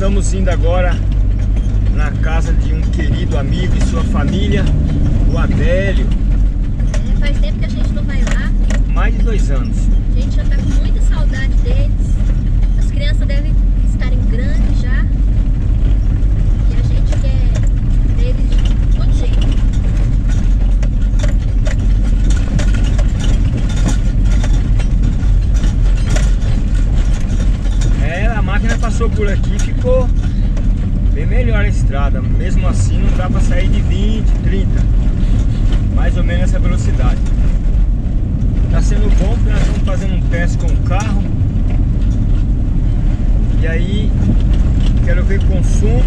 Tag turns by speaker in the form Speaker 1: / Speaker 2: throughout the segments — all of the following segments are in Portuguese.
Speaker 1: estamos indo agora na casa de um querido amigo e sua família, o Adélio.
Speaker 2: Faz tempo que a gente não vai lá.
Speaker 1: Mais de 2 anos.
Speaker 2: A gente já tá com muita saudade deles. As crianças devem estarem grandes já. E a gente quer deles de todo jeito.
Speaker 1: A máquina passou por aqui e ficou bem melhor a estrada. Mesmo assim não dá para sair de 20, 30. Mais ou menos essa velocidade. Tá sendo bom porque nós estamos fazendo um teste com o carro. E aí quero ver consumo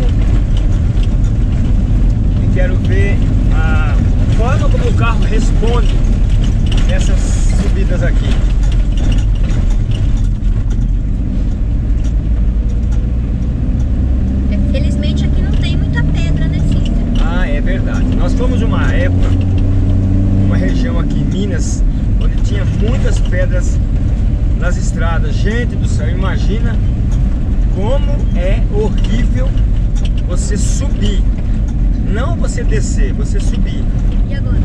Speaker 1: e quero ver a forma como o carro responde nessas subidas aqui.
Speaker 2: Felizmente aqui não tem muita pedra, né, Cícero?
Speaker 1: Ah, é verdade. Nós fomos uma época, uma região aqui em Minas, onde tinha muitas pedras nas estradas. Gente do céu, imagina como é horrível você subir. Não você descer, você subir.
Speaker 2: E agora?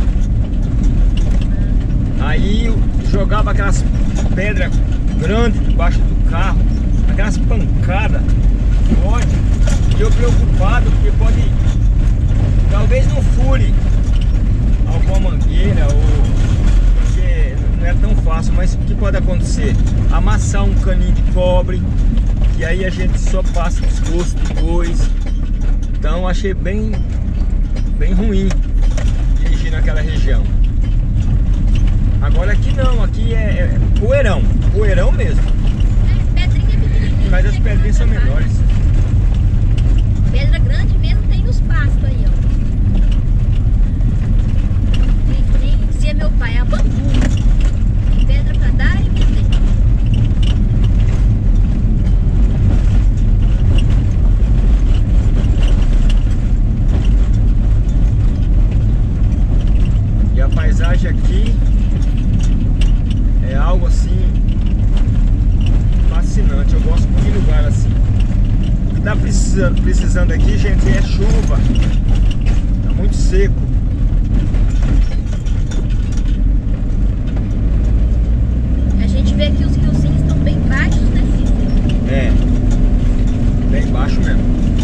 Speaker 1: Aí jogava aquelas pedras grandes debaixo do carro, aquelas pancadas fortes. E eu preocupado porque pode, talvez não fure alguma mangueira ou porque não é tão fácil, mas o que pode acontecer? Amassar um caninho de cobre, que aí a gente só passa desgosto depois. Então achei bem ruim dirigir naquela região. Agora aqui não, aqui é poeirão, poeirão mesmo.
Speaker 2: Pedrinha pequenininha.
Speaker 1: Mas as pedrinhas são menores.
Speaker 2: Pedra grande mesmo tem nos pastos aí, ó. Que nem dizia meu pai, a bambu. Pedra pra dar e vender.
Speaker 1: E a paisagem aqui é algo assim fascinante. Eu gosto de lugar assim. O que tá precisando aqui, gente, é chuva. Tá muito seco.
Speaker 2: A gente vê que os riozinhos estão bem baixos, né, Cícero?
Speaker 1: É, bem baixo mesmo.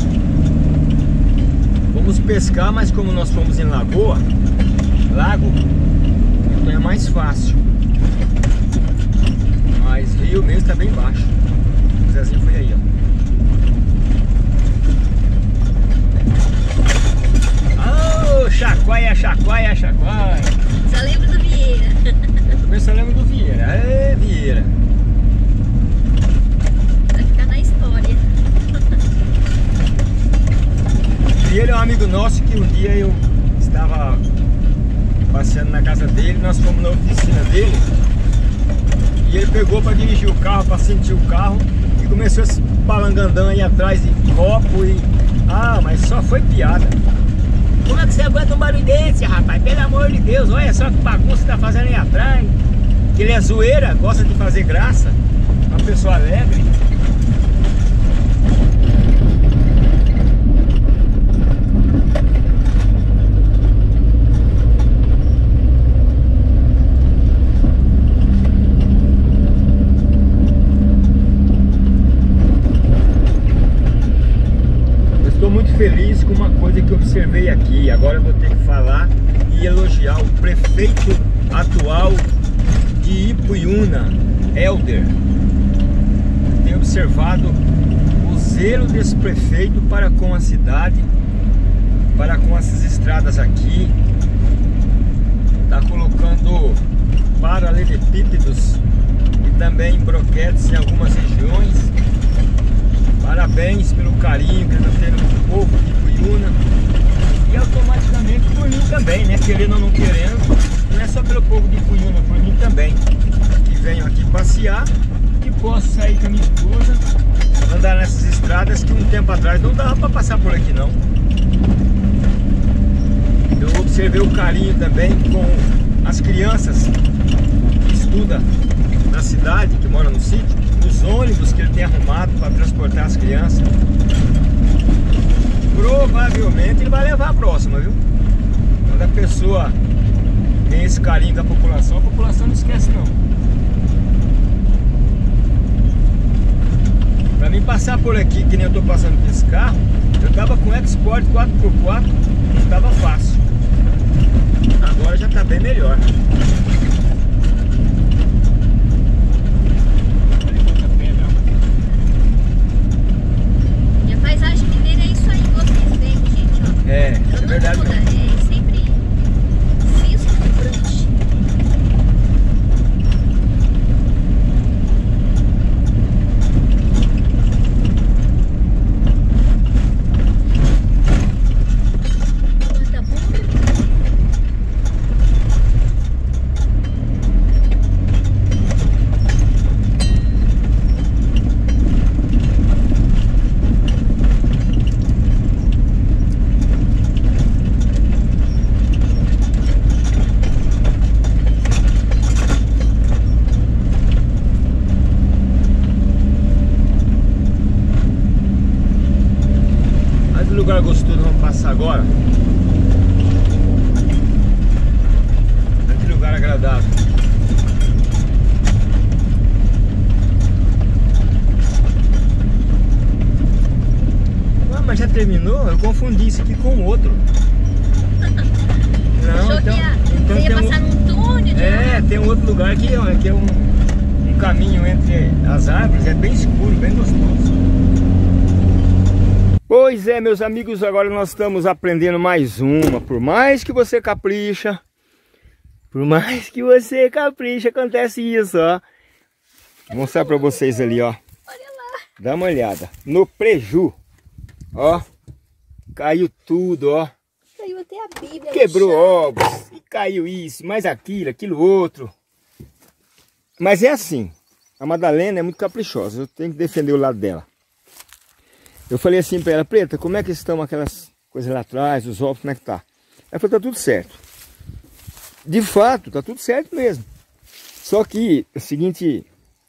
Speaker 1: Vamos pescar, mas como nós fomos em lago, então é mais fácil. Mas rio mesmo tá bem baixo. O Zezinho foi aí, ó. Oh, chacoalha, chacoalha, chacoalha.
Speaker 2: Só lembro do Vieira.
Speaker 1: Eu também só lembro do Vieira. É, Vieira.
Speaker 2: Vai ficar na história.
Speaker 1: Vieira é um amigo nosso que um dia eu estava passeando na casa dele, nós fomos na oficina dele e ele pegou para dirigir o carro, para sentir o carro e começou esse palangandão aí atrás de copo e... Ah, mas só foi piada. Como é que você aguenta um barulho desse, rapaz? Pelo amor de Deus, olha só que bagunça tá fazendo aí atrás. Que ele é zoeira, gosta de fazer graça, uma pessoa alegre. Feliz com uma coisa que eu observei aqui. Agora eu vou ter que falar e elogiar o prefeito atual de Ipuiuna, Helder. Tenho observado o zelo desse prefeito para com a cidade, para com essas estradas aqui. Está colocando paralelepípedos e também broquetes em algumas regiões. Parabéns pelo carinho que ele está tendo com o povo de Ipuiuna. E automaticamente por mim também, né? Querendo ou não querendo, não é só pelo povo de Ipuiuna, por mim também. Que venho aqui passear e posso sair com a minha esposa, andar nessas estradas que um tempo atrás não dava para passar por aqui não. Eu observei o carinho também com as crianças que estudam na cidade, que moram no sítio. os ônibus que ele tem arrumado para transportar as crianças. Provavelmente ele vai levar a próxima, viu? Quando a pessoa tem esse carinho com a população não esquece não. Pra mim passar por aqui, que nem eu tô passando com esse carro, eu tava com o Export 4x4, não tava fácil. Agora já tá bem melhor.
Speaker 2: E a paisagem mineira é isso aí que vocês veem, gente, ó.
Speaker 1: É, é verdade.
Speaker 2: Muda, é sempre vislumbrante.
Speaker 1: Lugar gostoso, vamos passar agora. Que lugar agradável. Ah, mas já terminou? Eu confundi isso aqui com o outro. Não,
Speaker 2: achou
Speaker 1: então,
Speaker 2: que ia passar num túnel?
Speaker 1: Tem um outro lugar que é um caminho entre as árvores, é bem escuro, bem gostoso. Pois é, meus amigos, agora nós estamos aprendendo mais uma. Por mais que você capricha, acontece isso, ó. Vou mostrar pra vocês ali, ó.
Speaker 2: Olha lá.
Speaker 1: Dá uma olhada. No preju, ó. Caiu tudo, ó.
Speaker 2: Caiu até a Bíblia.
Speaker 1: Quebrou ovos. E caiu isso, mais aquilo outro. Mas é assim. A Madalena é muito caprichosa. Eu tenho que defender o lado dela. Eu falei assim pra ela: Preta, como é que estão aquelas coisas lá atrás, os ovos, como é que tá? Ela falou: tá tudo certo. De fato, tá tudo certo mesmo. Só que, a seguinte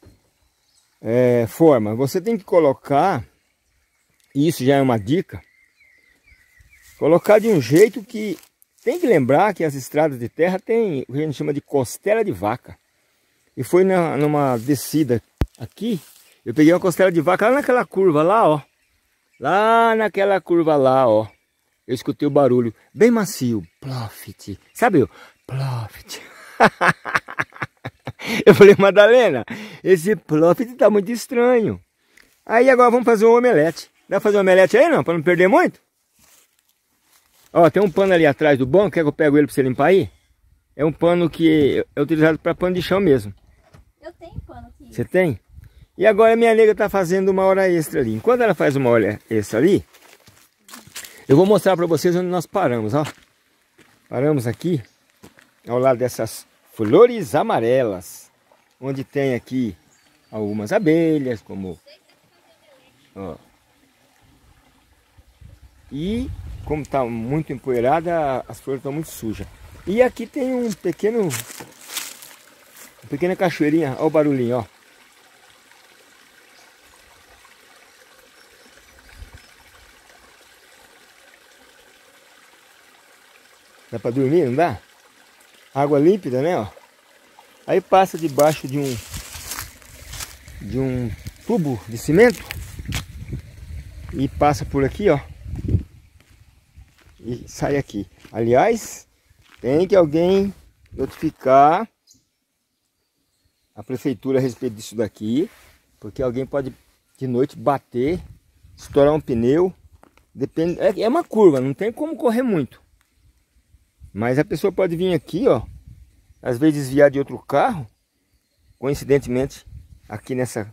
Speaker 1: forma, você tem que colocar, e isso já é uma dica, colocar de um jeito que, tem que lembrar que as estradas de terra tem o que a gente chama de costela de vaca. E foi numa descida aqui, eu peguei uma costela de vaca lá naquela curva lá, ó. Lá naquela curva lá, ó. Eu escutei o barulho bem macio. Plofit. Sabe o plofit? Eu falei: Madalena, esse plofit tá muito estranho. Aí agora vamos fazer um omelete. Dá pra fazer um omelete aí não? Pra não perder muito? Ó, tem um pano ali atrás do banco. Quer que eu pego ele pra você limpar aí? É um pano que é utilizado para pano de chão mesmo.
Speaker 2: Eu tenho pano aqui.
Speaker 1: Você tem? E agora a minha nega tá fazendo uma hora extra ali. Enquanto ela faz uma hora extra ali, eu vou mostrar para vocês onde nós paramos, ó. Paramos aqui, ao lado dessas flores amarelas, onde tem aqui algumas abelhas, como... Ó. E como tá muito empoeirada, as flores estão muito sujas. E aqui tem uma pequena cachoeirinha, ó o barulhinho, ó. Dá pra dormir, não dá? Água límpida, né, ó. Aí passa debaixo de um tubo de cimento e passa por aqui, ó. E sai aqui. Aliás, tem que alguém notificar a prefeitura a respeito disso daqui, porque alguém pode de noite bater, estourar um pneu. Depende, é uma curva, não tem como correr muito. Mas a pessoa pode vir aqui, ó, às vezes desviar de outro carro, coincidentemente, aqui nessa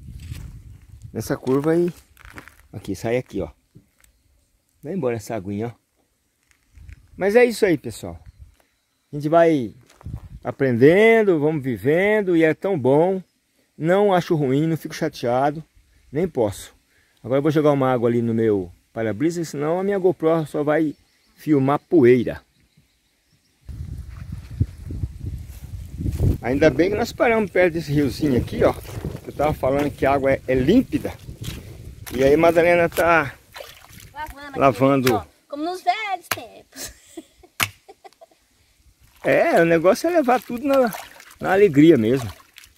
Speaker 1: curva e aqui, sai aqui, ó. Vai embora essa aguinha, ó. Mas é isso aí, pessoal. A gente vai aprendendo, vamos vivendo e é tão bom. Não acho ruim, não fico chateado, nem posso. Agora eu vou jogar uma água ali no meu para-brisa, senão a minha GoPro só vai filmar poeira. Ainda bem que nós paramos perto desse riozinho aqui, ó. tava falando que a água é límpida. E aí Madalena tá lavando.
Speaker 2: Ó, como nos velhos tempos.
Speaker 1: É, o negócio é levar tudo na alegria mesmo.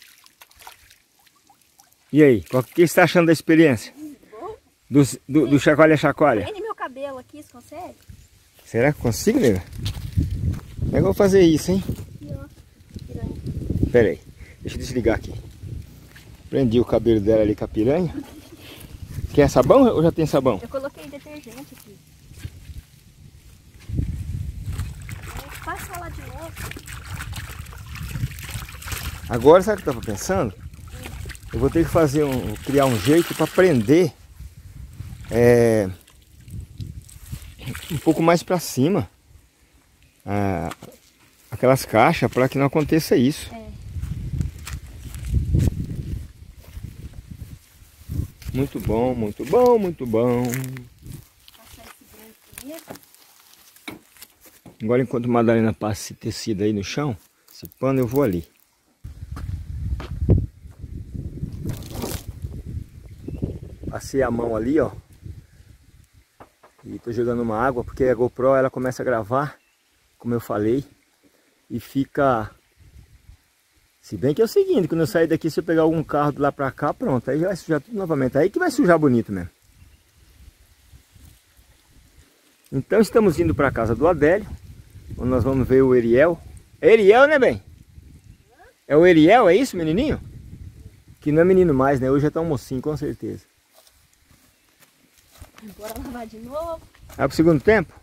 Speaker 1: E aí, o que você está achando da experiência? Do chacoalha-chacoalha?
Speaker 2: Prende meu cabelo aqui, você consegue?
Speaker 1: Será que consigo, nega? Como é que eu vou fazer isso, hein?
Speaker 2: Aqui, ó.
Speaker 1: Pera aí, deixa eu desligar aqui. Prendi o cabelo dela ali com a piranha. Quer sabão ou já tem sabão?
Speaker 2: Eu coloquei detergente aqui. Passa lá de novo.
Speaker 1: Agora, sabe o que eu estava pensando? Eu vou ter que criar um jeito para prender um pouco mais para cima aquelas caixas, para que não aconteça isso. Muito bom, muito bom, muito bom.
Speaker 2: Passar esse branco primeiro.
Speaker 1: Agora, enquanto a Madalena passa esse tecido aí no chão, esse pano, eu vou ali. Passei a mão ali, ó. E tô jogando uma água, porque a GoPro ela começa a gravar, como eu falei, e fica... Se bem que é o seguinte, quando eu sair daqui, se eu pegar algum carro de lá pra cá, pronto, aí vai sujar tudo novamente. Aí que vai sujar bonito mesmo. Então estamos indo para a casa do Adélio, onde nós vamos ver o Eriel. É Eriel, né, bem? É o Eriel, é isso, menininho? Que não é menino mais, né? Hoje já tá um mocinho, com certeza.
Speaker 2: Bora lavar de novo.
Speaker 1: Vai pro segundo tempo?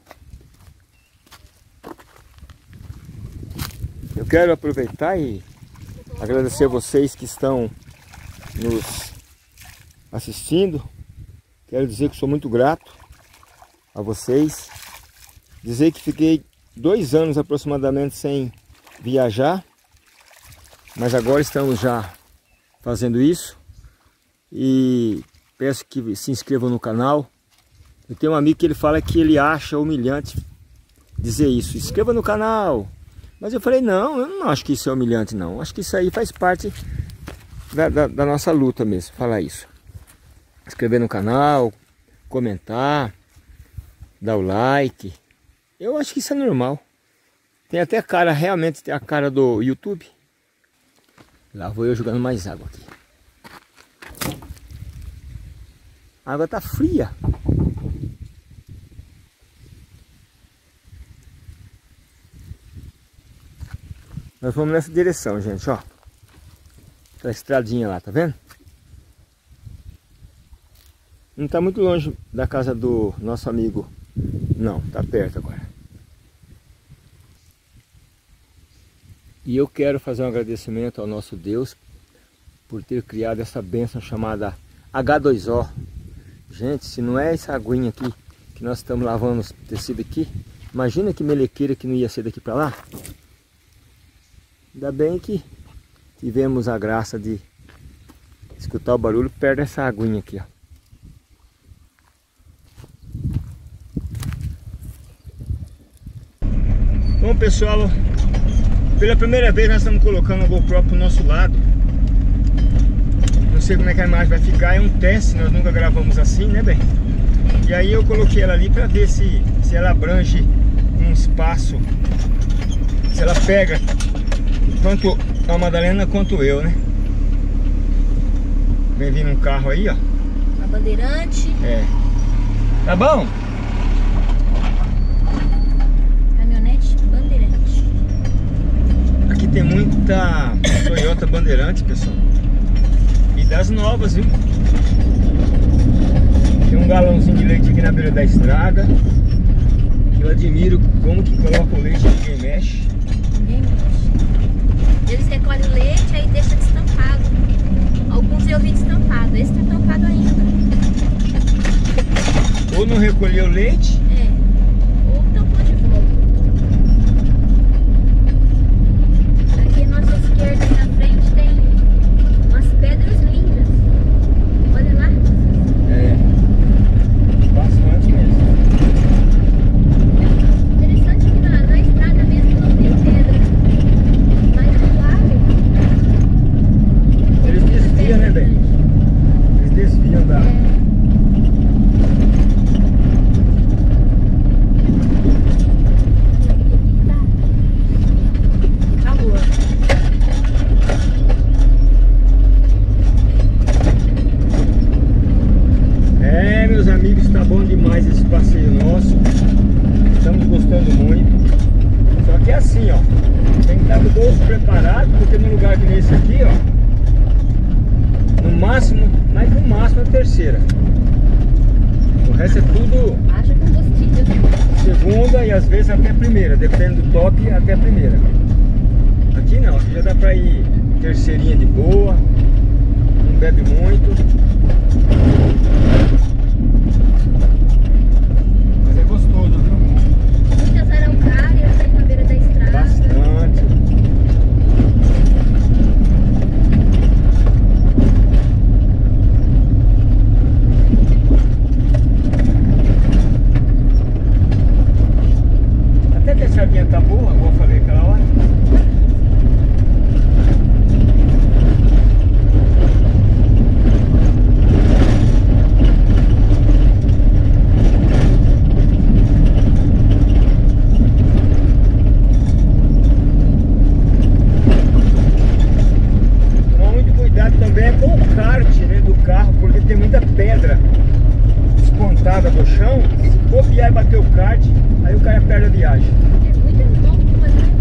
Speaker 1: Eu quero aproveitar e agradecer a vocês que estão nos assistindo. Quero dizer que sou muito grato a vocês. Dizer que fiquei 2 anos aproximadamente sem viajar, mas agora estamos já fazendo isso. E peço que se inscrevam no canal. Eu tenho um amigo que ele fala que ele acha humilhante dizer isso, inscreva no canal. Mas eu falei, não, eu não acho que isso é humilhante não. Acho que isso aí faz parte da nossa luta mesmo, falar isso. Inscrever no canal, comentar, dar o like. Eu acho que isso é normal. Tem até cara, realmente tem a cara do YouTube. Lá vou eu jogando mais água aqui. A água tá fria. Nós vamos nessa direção, gente, ó. Aquela estradinha lá, tá vendo? Não tá muito longe da casa do nosso amigo. Não, tá perto agora. E eu quero fazer um agradecimento ao nosso Deus por ter criado essa bênção chamada H2O. Gente, se não é essa aguinha aqui que nós estamos lavando o tecido aqui, imagina que melequeira que não ia ser daqui para lá. Ainda bem que tivemos a graça de escutar o barulho perto dessa aguinha aqui, ó. Bom, pessoal, pela primeira vez nós estamos colocando a GoPro pro nosso lado. Não sei como é que a imagem vai ficar, é um teste, nós nunca gravamos assim, né, bem? E aí eu coloquei ela ali para ver se ela abrange um espaço, se ela pega tanto a Madalena quanto eu, né? Vem vindo um carro aí, ó.
Speaker 2: Uma bandeirante.
Speaker 1: É. Tá bom?
Speaker 2: Caminhonete bandeirante.
Speaker 1: Aqui tem muita Toyota Bandeirante, pessoal. E das novas, viu? Tem um galãozinho de leite aqui na beira da estrada. Eu admiro como que coloca o leite e ninguém mexe.
Speaker 2: Ninguém mexe. Eles recolhem o leite, aí deixa destampado. Alguns eu vi destampado, esse tá tampado ainda.
Speaker 1: Ou não recolheu o leite.
Speaker 2: É, ou tampou de volta. Aqui à nossa esquerda e na frente tem umas pedras lindas. Olha lá.
Speaker 1: É, bastante mesmo.
Speaker 2: Interessante que na estrada mesmo não tem pedra. Mas no lago
Speaker 1: Eles desviam, né, bem? pouco preparado, porque num lugar que nesse aqui, ó, no máximo, mas no máximo a terceira. O resto é tudo
Speaker 2: Haja combustível.
Speaker 1: segunda e às vezes até a primeira, dependendo do top, até a primeira. Aqui não, aqui já dá pra ir terceirinha de boa, não bebe muito. Mas é gostoso, viu?
Speaker 2: Muitas araucárias aí na beira da estrada.
Speaker 1: Bastante. Até que a sardinha tá boa, igual eu falei aquela hora. Tomar muito cuidado também é com o kart, né, do carro, porque tem muita pedra despontada do chão. Se bobear e bater o kart, aí o cara perde a viagem.
Speaker 2: É muito bom pra fazer.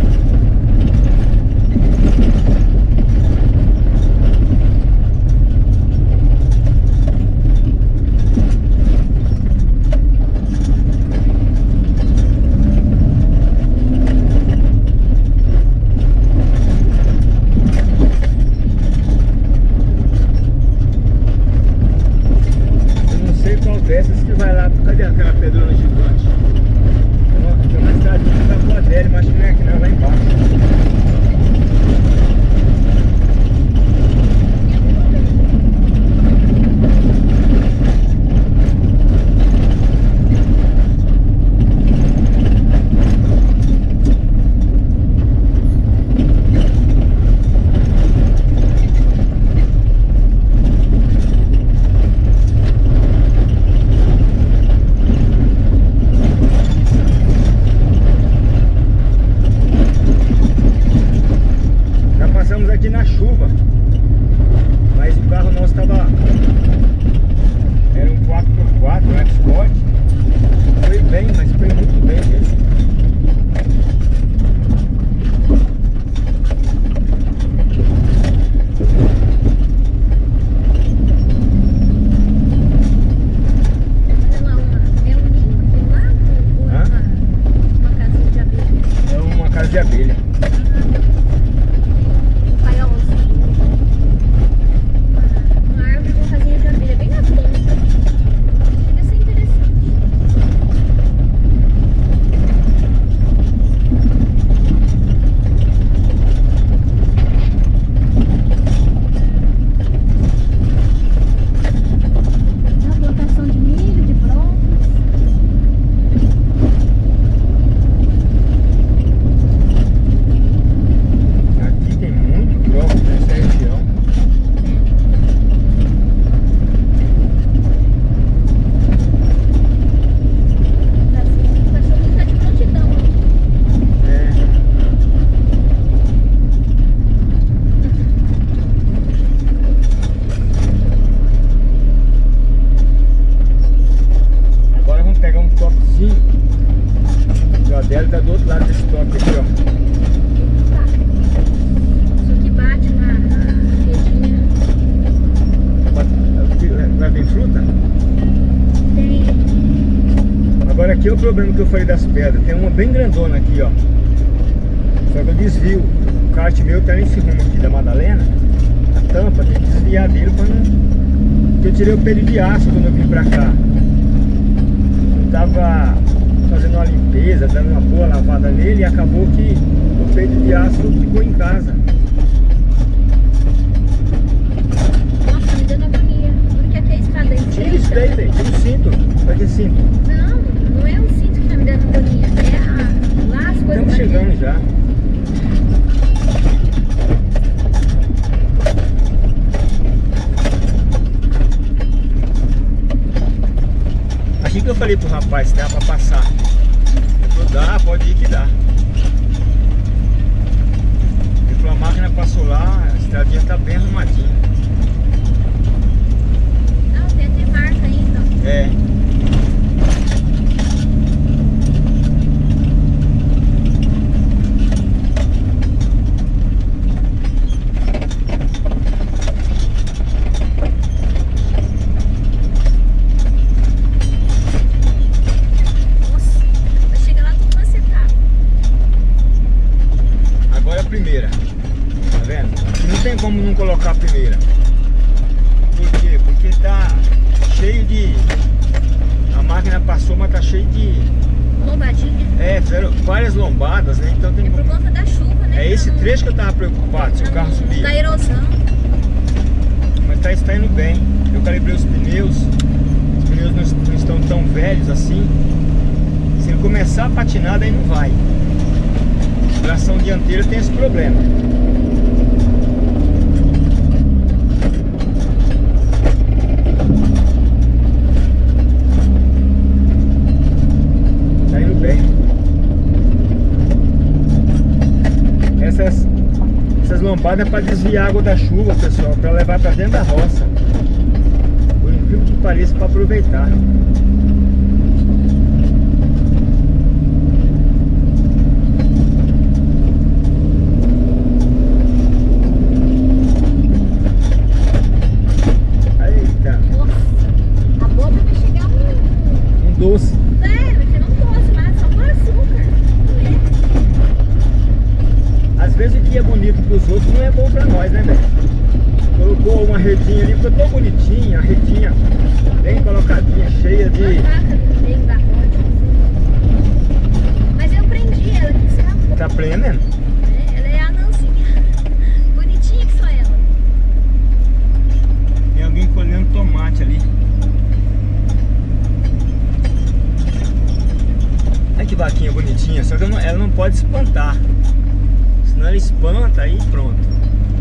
Speaker 1: Eu não sei qual dessas que vai lá. Cadê aquela pedrona gigante? Tem uma estradinha que tá com a dele, mas acho que não é aqui não, é lá embaixo. Já passamos aqui na chuva, mas o carro nosso tava, era um 4x4, um Export. Foi bem, mas foi muito bem mesmo.
Speaker 2: Olha lá, é um ninho do lado ou
Speaker 1: Hã?
Speaker 2: uma casinha de abelha?
Speaker 1: É uma casa de abelha.
Speaker 2: Um paiolzinho. Uma árvore com casinha de abelha bem na ponta. Deve ser interessante. Uma plantação de milho, de brócolis.
Speaker 1: Aqui tem muito brócolis nessa região.
Speaker 2: O cachorro tá de prontidão.
Speaker 1: É. Agora vamos pegar um topzinho. O Adélio tá do outro lado desse top aqui, ó.
Speaker 2: Tá. Isso que bate na redinha.
Speaker 1: Lá tem fruta?
Speaker 2: Tem.
Speaker 1: Agora aqui é o problema que eu falei das pedras. Tem uma bem grandona aqui, ó. Só que eu desvio. O kart meu tá nesse rumo aqui da Madalena. A tampa tem que desviar dele pra não. Porque eu tirei o pelo de aço quando eu vim pra cá. Eu tava fazendo uma limpeza, dando uma boa lavada nele e acabou que o pelo de aço ficou em casa.
Speaker 2: Nossa, tá me dando agonia. Porque aqui a estrada é
Speaker 1: Tira isso daí,
Speaker 2: estreita.
Speaker 1: velho. Tira o cinto. Pra que cinto?
Speaker 2: Não, não é o cinto que tá me dando agonia. É lá as coisas.
Speaker 1: Estamos chegando já. Aqui que eu falei pro rapaz se dá pra passar. Ele falou, dá, pode ir que dá. Ele falou, a máquina passou lá, a estradinha tá bem arrumadinha.
Speaker 2: Não, tem até marca ainda.
Speaker 1: É. cheio de...
Speaker 2: Lombadinha.
Speaker 1: É, fizeram várias lombadas, né? Então tem...
Speaker 2: É por conta da chuva, né?
Speaker 1: É esse trecho que eu tava preocupado, se o carro subir.
Speaker 2: Da erosão.
Speaker 1: Mas está indo bem. Eu calibrei os pneus não estão tão velhos assim. Se ele começar a patinar, daí não vai. A tração dianteira tem esse problema. Tá indo bem. Essas lombadas é para desviar a água da chuva, pessoal, para levar para dentro da roça. Por incrível que pareça, para aproveitar. Eita.
Speaker 2: Nossa, a boca vai chegar
Speaker 1: Um doce.
Speaker 2: É, vai chegar um doce, mas só por açúcar.
Speaker 1: Às vezes o que é bonito para os outros não é bom para nós, né, velho? Colocou uma redinha ali, ficou tão bonitinha, a redinha bem colocadinha, cheia de...
Speaker 2: Bem barrote. Mas eu prendi ela que escapou.
Speaker 1: Tá prendendo?
Speaker 2: É, ela é anãzinha. Bonitinha que só ela.
Speaker 1: Tem alguém colhendo tomate ali. Olha que vaquinha bonitinha, só que ela não pode espantar. Senão ela espanta aí pronto.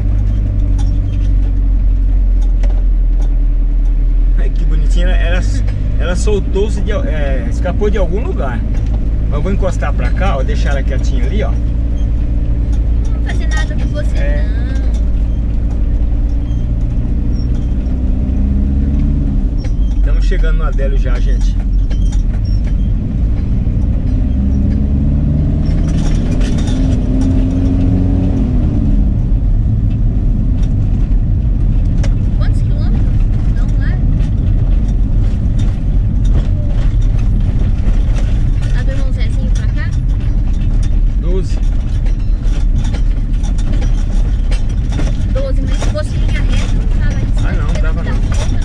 Speaker 1: Olha que bonitinha, ela soltou-se, escapou de algum lugar. Mas eu vou encostar pra cá, ó, deixar ela quietinha ali, ó.
Speaker 2: Não vou fazer nada com você, não.
Speaker 1: Estamos chegando no Adélio já, gente.
Speaker 2: Quantos quilômetros? Não, lá? Lá do irmão Zezinho pra cá?
Speaker 1: 12.
Speaker 2: 12, mas se fosse linha reta, não tava isso.
Speaker 1: Ah, não, dava não.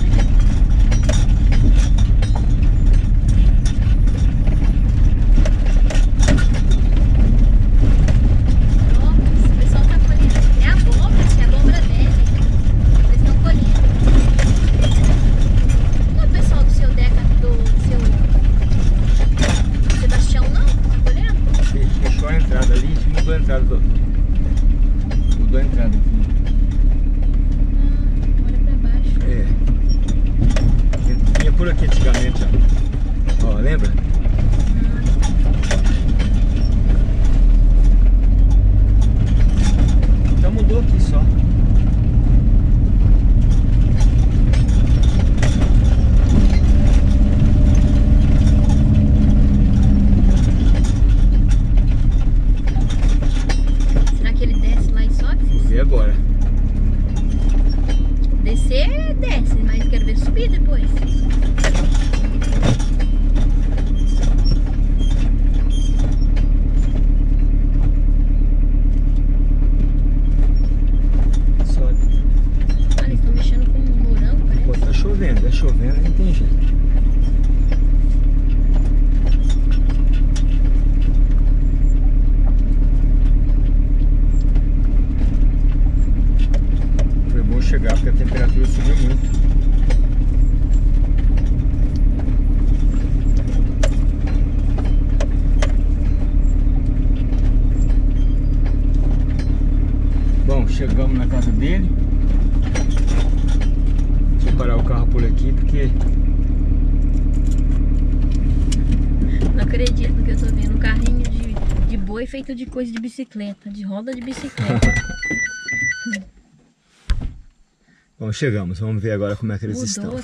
Speaker 1: Mudou a entrada aqui.
Speaker 2: Olha pra baixo.
Speaker 1: É. Vinha por aqui antigamente, ó. Ó, lembra? Então mudou aqui só. E agora?
Speaker 2: Descer, desce, mas quero ver subir depois.
Speaker 1: Sobe.
Speaker 2: Ah, eles estão mexendo com um morango, parece.
Speaker 1: Pô, tá chovendo, não tem jeito. Chegar porque a temperatura subiu muito. Bom, chegamos na casa dele. Deixa eu parar o carro por aqui porque...
Speaker 2: Não acredito no que eu tô vendo. Um carrinho de boi feito de coisa de bicicleta, de roda de bicicleta.
Speaker 1: Bom, chegamos. Vamos ver agora como é que eles estão.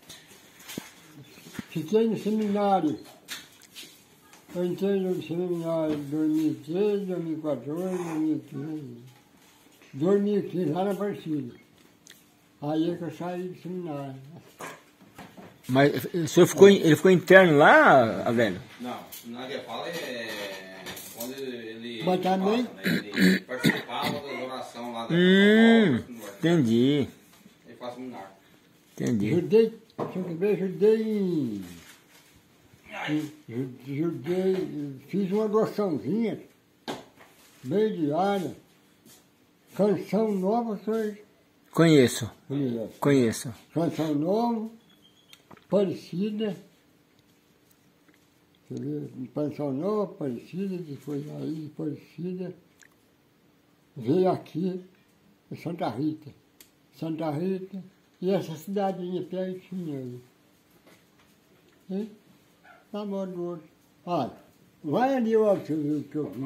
Speaker 3: Fiquei no seminário. Eu entrei no seminário em 2013, 2014, 2015. 2015, lá na Aparecida. Aí é que eu saí do seminário.
Speaker 1: Mas o senhor ele ficou interno lá, Adélio?
Speaker 4: Não, na que fala é quando ele
Speaker 3: Mas também...
Speaker 4: ele participava da oração lá da
Speaker 1: entendi.
Speaker 4: Ele faz seminário.
Speaker 1: Entendi.
Speaker 3: Ajudei, se eu quiser, ajudei em Fiz uma adoçãozinha, bem diária. Canção nova, senhor.
Speaker 1: Conheço. Conheço.
Speaker 3: Canção nova, Parecida. Você vê, Canção nova, Parecida, depois aí, Parecida. Veio aqui, Santa Rita. Santa Rita e essa cidadinha pertinho aí. E tá bom do outro. Olha, vai ali, ó, você viu o que eu vi.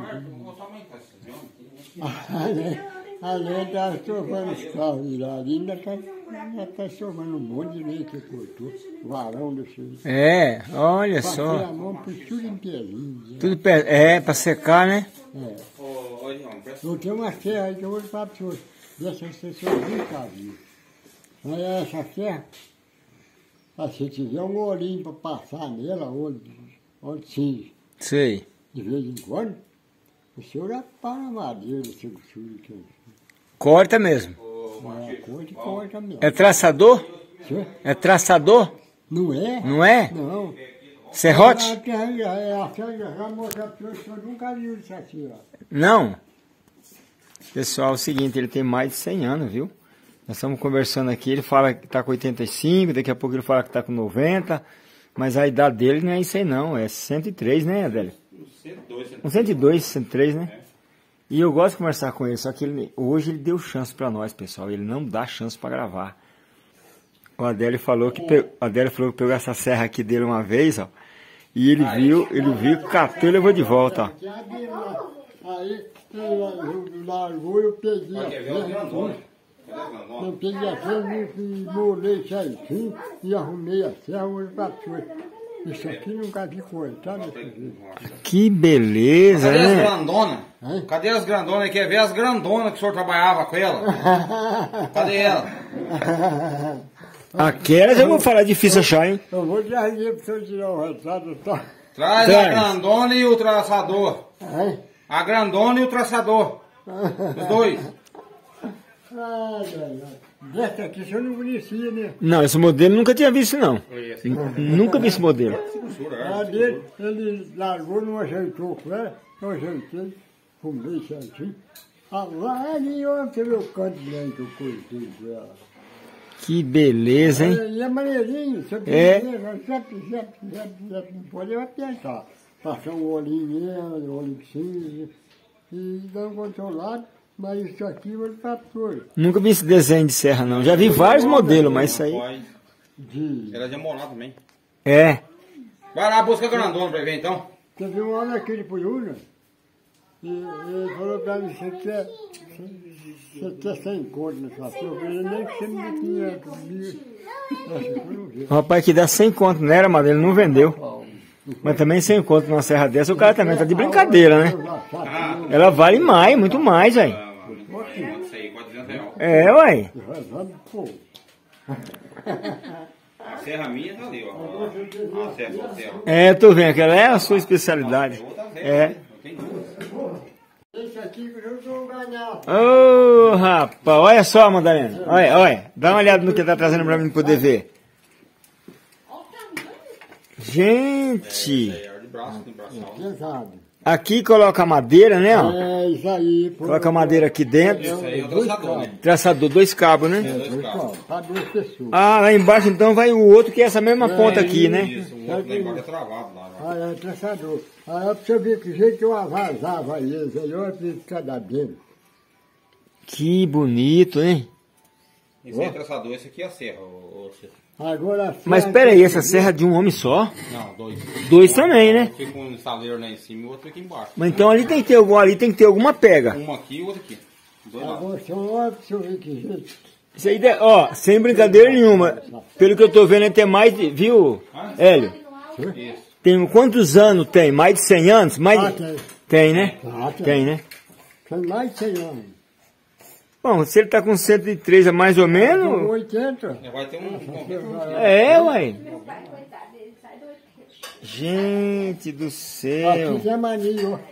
Speaker 3: Ali tá sovando os carros lá, ainda tá sovando um monte de leite que cortou, varão desse aí.
Speaker 1: É, olha
Speaker 3: Passei
Speaker 1: só.
Speaker 3: a mão por tudo inteirinho.
Speaker 1: Tudo pra secar, né?
Speaker 3: Eu tenho uma serra aí que eu vou falar para o senhor. Dessa extensão de casinho. Aí essa serra, se tiver um olhinho para passar nela, olho cinza,
Speaker 1: Sei.
Speaker 3: de vez em quando, o senhor apara a madeira, se o senhor quer.
Speaker 1: Corta mesmo.
Speaker 3: Corta mesmo.
Speaker 1: É traçador?
Speaker 3: Senhor?
Speaker 1: É traçador?
Speaker 3: Não é?
Speaker 1: Não é?
Speaker 3: Não.
Speaker 1: Serrote?
Speaker 3: A serra já mostra para o senhor, nunca viu isso aqui, ó.
Speaker 1: Não. Pessoal, é o seguinte, ele tem mais de 100 anos, viu? Nós estamos conversando aqui, ele fala que está com 85, daqui a pouco ele fala que está com 90, mas a idade dele não é isso aí não, é 103, né, Adélio? 102, 103, né? E eu gosto de conversar com ele, só que hoje ele deu chance para nós, pessoal, ele não dá chance para gravar. O Adélio falou que pegou essa serra aqui dele uma vez, ó, e ele viu, captou e levou de volta, ó.
Speaker 3: Aí, eu largou, eu peguei a serra, eu peguei a serra e molhei certinho e arrumei a serra, olho para frente. Isso aqui nunca vi cortar desse jeito.
Speaker 1: Que beleza,
Speaker 4: Cadê as
Speaker 1: né?
Speaker 4: grandonas? Cadê as grandonas? Quer ver as grandonas que o senhor trabalhava com ela? Cadê ela?
Speaker 1: Aquelas eu vou falar difícil achar, hein?
Speaker 3: Eu vou dizer para o senhor tirar o retrato, tá?
Speaker 4: Traz a grandona e o traçador.
Speaker 3: Hein?
Speaker 4: A grandona e o traçador. Os dois.
Speaker 3: Dessa aqui o senhor não conhecia, né?
Speaker 1: Não, esse modelo eu nunca tinha visto, não. Nunca vi esse modelo.
Speaker 3: A dele, ele largou, não ajeitou com ela, eu ajeitei, fumei certinho. Lá ali, ó, você vê o canto grande que eu cortei com ela.
Speaker 1: Que beleza, hein?
Speaker 3: E é maneirinho, você
Speaker 1: É.
Speaker 3: não pode apertar. Passar um olhinho nela, um olho de cinza, e dá um controlado, mas isso aqui eu vou para tudo.
Speaker 1: Nunca vi esse desenho de serra, não. Já vi vários modelos, mas isso aí...
Speaker 4: Ela é de molar também.
Speaker 1: É.
Speaker 4: Vai lá, busca a grandona pra ver então.
Speaker 3: Teve um homem aqui de Puruna, e ele falou para mim, você quer 100 conto nessa sua? Eu falei, nem que você me dê 500 mil.
Speaker 1: O rapaz que dá 100 conto, não era, mas ele não vendeu. Mas também 100 conto numa serra dessa, o cara também tá de brincadeira, né? Ela vale mais, muito mais, velho.
Speaker 4: Isso aí, R$400.
Speaker 1: É, ué.
Speaker 4: A serra minha tá ali, ó. A serra.
Speaker 1: É, tô vendo, aquela é a sua especialidade. É.
Speaker 3: Esse aqui que eu vou ganhar.
Speaker 1: Ô, rapaz, olha só, Madalena. Olha, olha. Dá uma olhada no que tá trazendo pra mim poder ver. Gente,
Speaker 4: É de braço, tem braço.
Speaker 3: Pesado.
Speaker 1: aqui coloca a madeira, né? Ó.
Speaker 3: É, isso aí. Pô.
Speaker 1: Coloca a madeira aqui dentro.
Speaker 4: Isso aí é o traçador, né?
Speaker 1: Traçador, 2 cabos, né?
Speaker 3: Para 2 pessoas.
Speaker 1: Ah, lá embaixo então vai o outro que é essa mesma ponta aqui, né?
Speaker 4: Isso, o outro lá embaixo é travado lá.
Speaker 3: Ah, é traçador. Aí pra você ver que jeito eu avazava eles, aí eu fiz cada dele.
Speaker 1: Que bonito, hein?
Speaker 4: Esse aí é traçador, esse aqui é a serra.
Speaker 3: Agora,
Speaker 1: Mas pera aí, essa serra é de um homem só?
Speaker 4: Não, 2.
Speaker 1: 2 também, né?
Speaker 4: Fica um estaleiro lá em cima e o outro aqui embaixo.
Speaker 1: Mas então ali tem que ter alguma pega.
Speaker 4: Um aqui e o outro aqui. Dois lados.
Speaker 3: agora são olha pra você ver que jeito.
Speaker 1: Isso aí, ó, sem brincadeira nenhuma. Pelo que eu tô vendo, tem mais de... Viu, Hélio?
Speaker 4: Isso.
Speaker 1: Tem quantos anos tem? Mais de 100 anos? Mais
Speaker 3: Ah,
Speaker 1: de...
Speaker 3: tem.
Speaker 1: Tem, né?
Speaker 3: Ah, tem.
Speaker 1: Tem, né?
Speaker 3: Tem mais de 100 anos.
Speaker 1: Bom, se ele tá com 103 a mais ou
Speaker 3: Com
Speaker 1: menos...
Speaker 3: 80.
Speaker 4: Vai ter um...
Speaker 1: É, ué. Gente do céu.
Speaker 3: Aqui tem maninho, ó.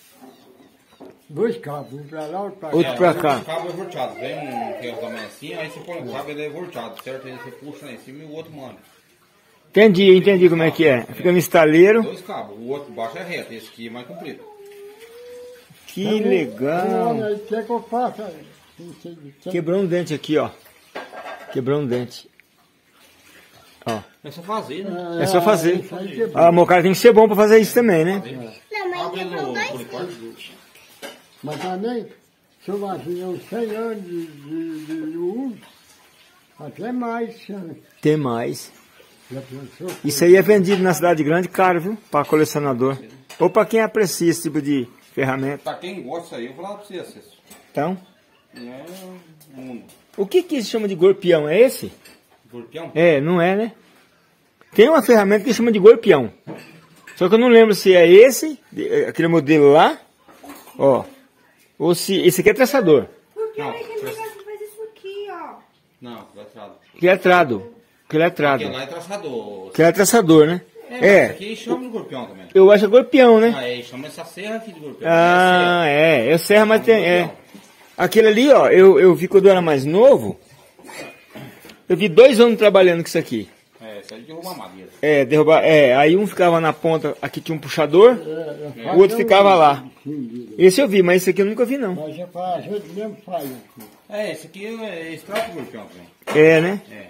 Speaker 3: 2 cabos, um pra lá, outro pra cá.
Speaker 1: Outro pra cá.
Speaker 4: O cabo é volteado. Vem um que é o tamanho assim, aí você põe o cabo, ele é volteado, certo? Aí você puxa lá em cima e o outro manda.
Speaker 1: Entendi como é que é. Fica no estaleiro.
Speaker 4: 2 cabos, o outro baixo é reto, esse aqui é mais comprido.
Speaker 1: Que legal.
Speaker 3: Aí, quer que eu faça?
Speaker 1: Quebrou um dente aqui, ó. Quebrou um dente. Ó.
Speaker 4: É só fazer, né?
Speaker 1: É só fazer.
Speaker 3: Isso aí quebrou.
Speaker 1: Ah, meu cara tem que ser bom pra fazer isso também, né?
Speaker 2: Não, mas
Speaker 4: Abre
Speaker 2: quebrou
Speaker 4: no
Speaker 2: dois.
Speaker 4: policorte.
Speaker 3: Mas também, se eu imaginar uns 100 anos de uso, até mais, né?
Speaker 1: Tem mais.
Speaker 3: Já pensou?
Speaker 1: Isso aí é vendido na cidade grande caro, viu? Pra colecionador. Ou pra quem aprecia esse tipo de ferramenta.
Speaker 4: Pra quem gosta disso aí, eu vou falar pra você, Cícero.
Speaker 1: Então,
Speaker 4: É um mundo.
Speaker 1: o que se chama de gorpião? É esse?
Speaker 4: Gorpião?
Speaker 1: É, não é, né? Tem uma ferramenta que chama de gorpião. Só que eu não lembro se é esse, aquele modelo lá, ó. Ou se esse aqui é traçador.
Speaker 5: Porque
Speaker 4: Não,
Speaker 5: olha que ele faz isso aqui, ó.
Speaker 4: Não, letrado.
Speaker 1: Que letrado. Que letrado.
Speaker 4: Aquele lá é traçador.
Speaker 1: Que é traçador, né?
Speaker 4: Mas
Speaker 1: É.
Speaker 4: aqui chama de gorpião também.
Speaker 1: Eu acho que é gorpião, né?
Speaker 4: Ah, é, chama essa serra aqui de gorpião.
Speaker 1: Ah, é. Eu serra, mas tem. É. Aquele ali, ó, eu vi quando eu era mais novo. Eu vi 2 anos trabalhando com isso aqui.
Speaker 4: É, isso aí derruba a madeira.
Speaker 1: Derrubar. Aí um ficava na ponta, aqui tinha um puxador, o outro ficava lá. Esse eu vi, mas esse aqui eu nunca vi, não.
Speaker 3: Mas já faz, a gente mesmo faz aqui.
Speaker 4: É, esse aqui é extrato de gorpião também.
Speaker 1: É, né?
Speaker 4: É.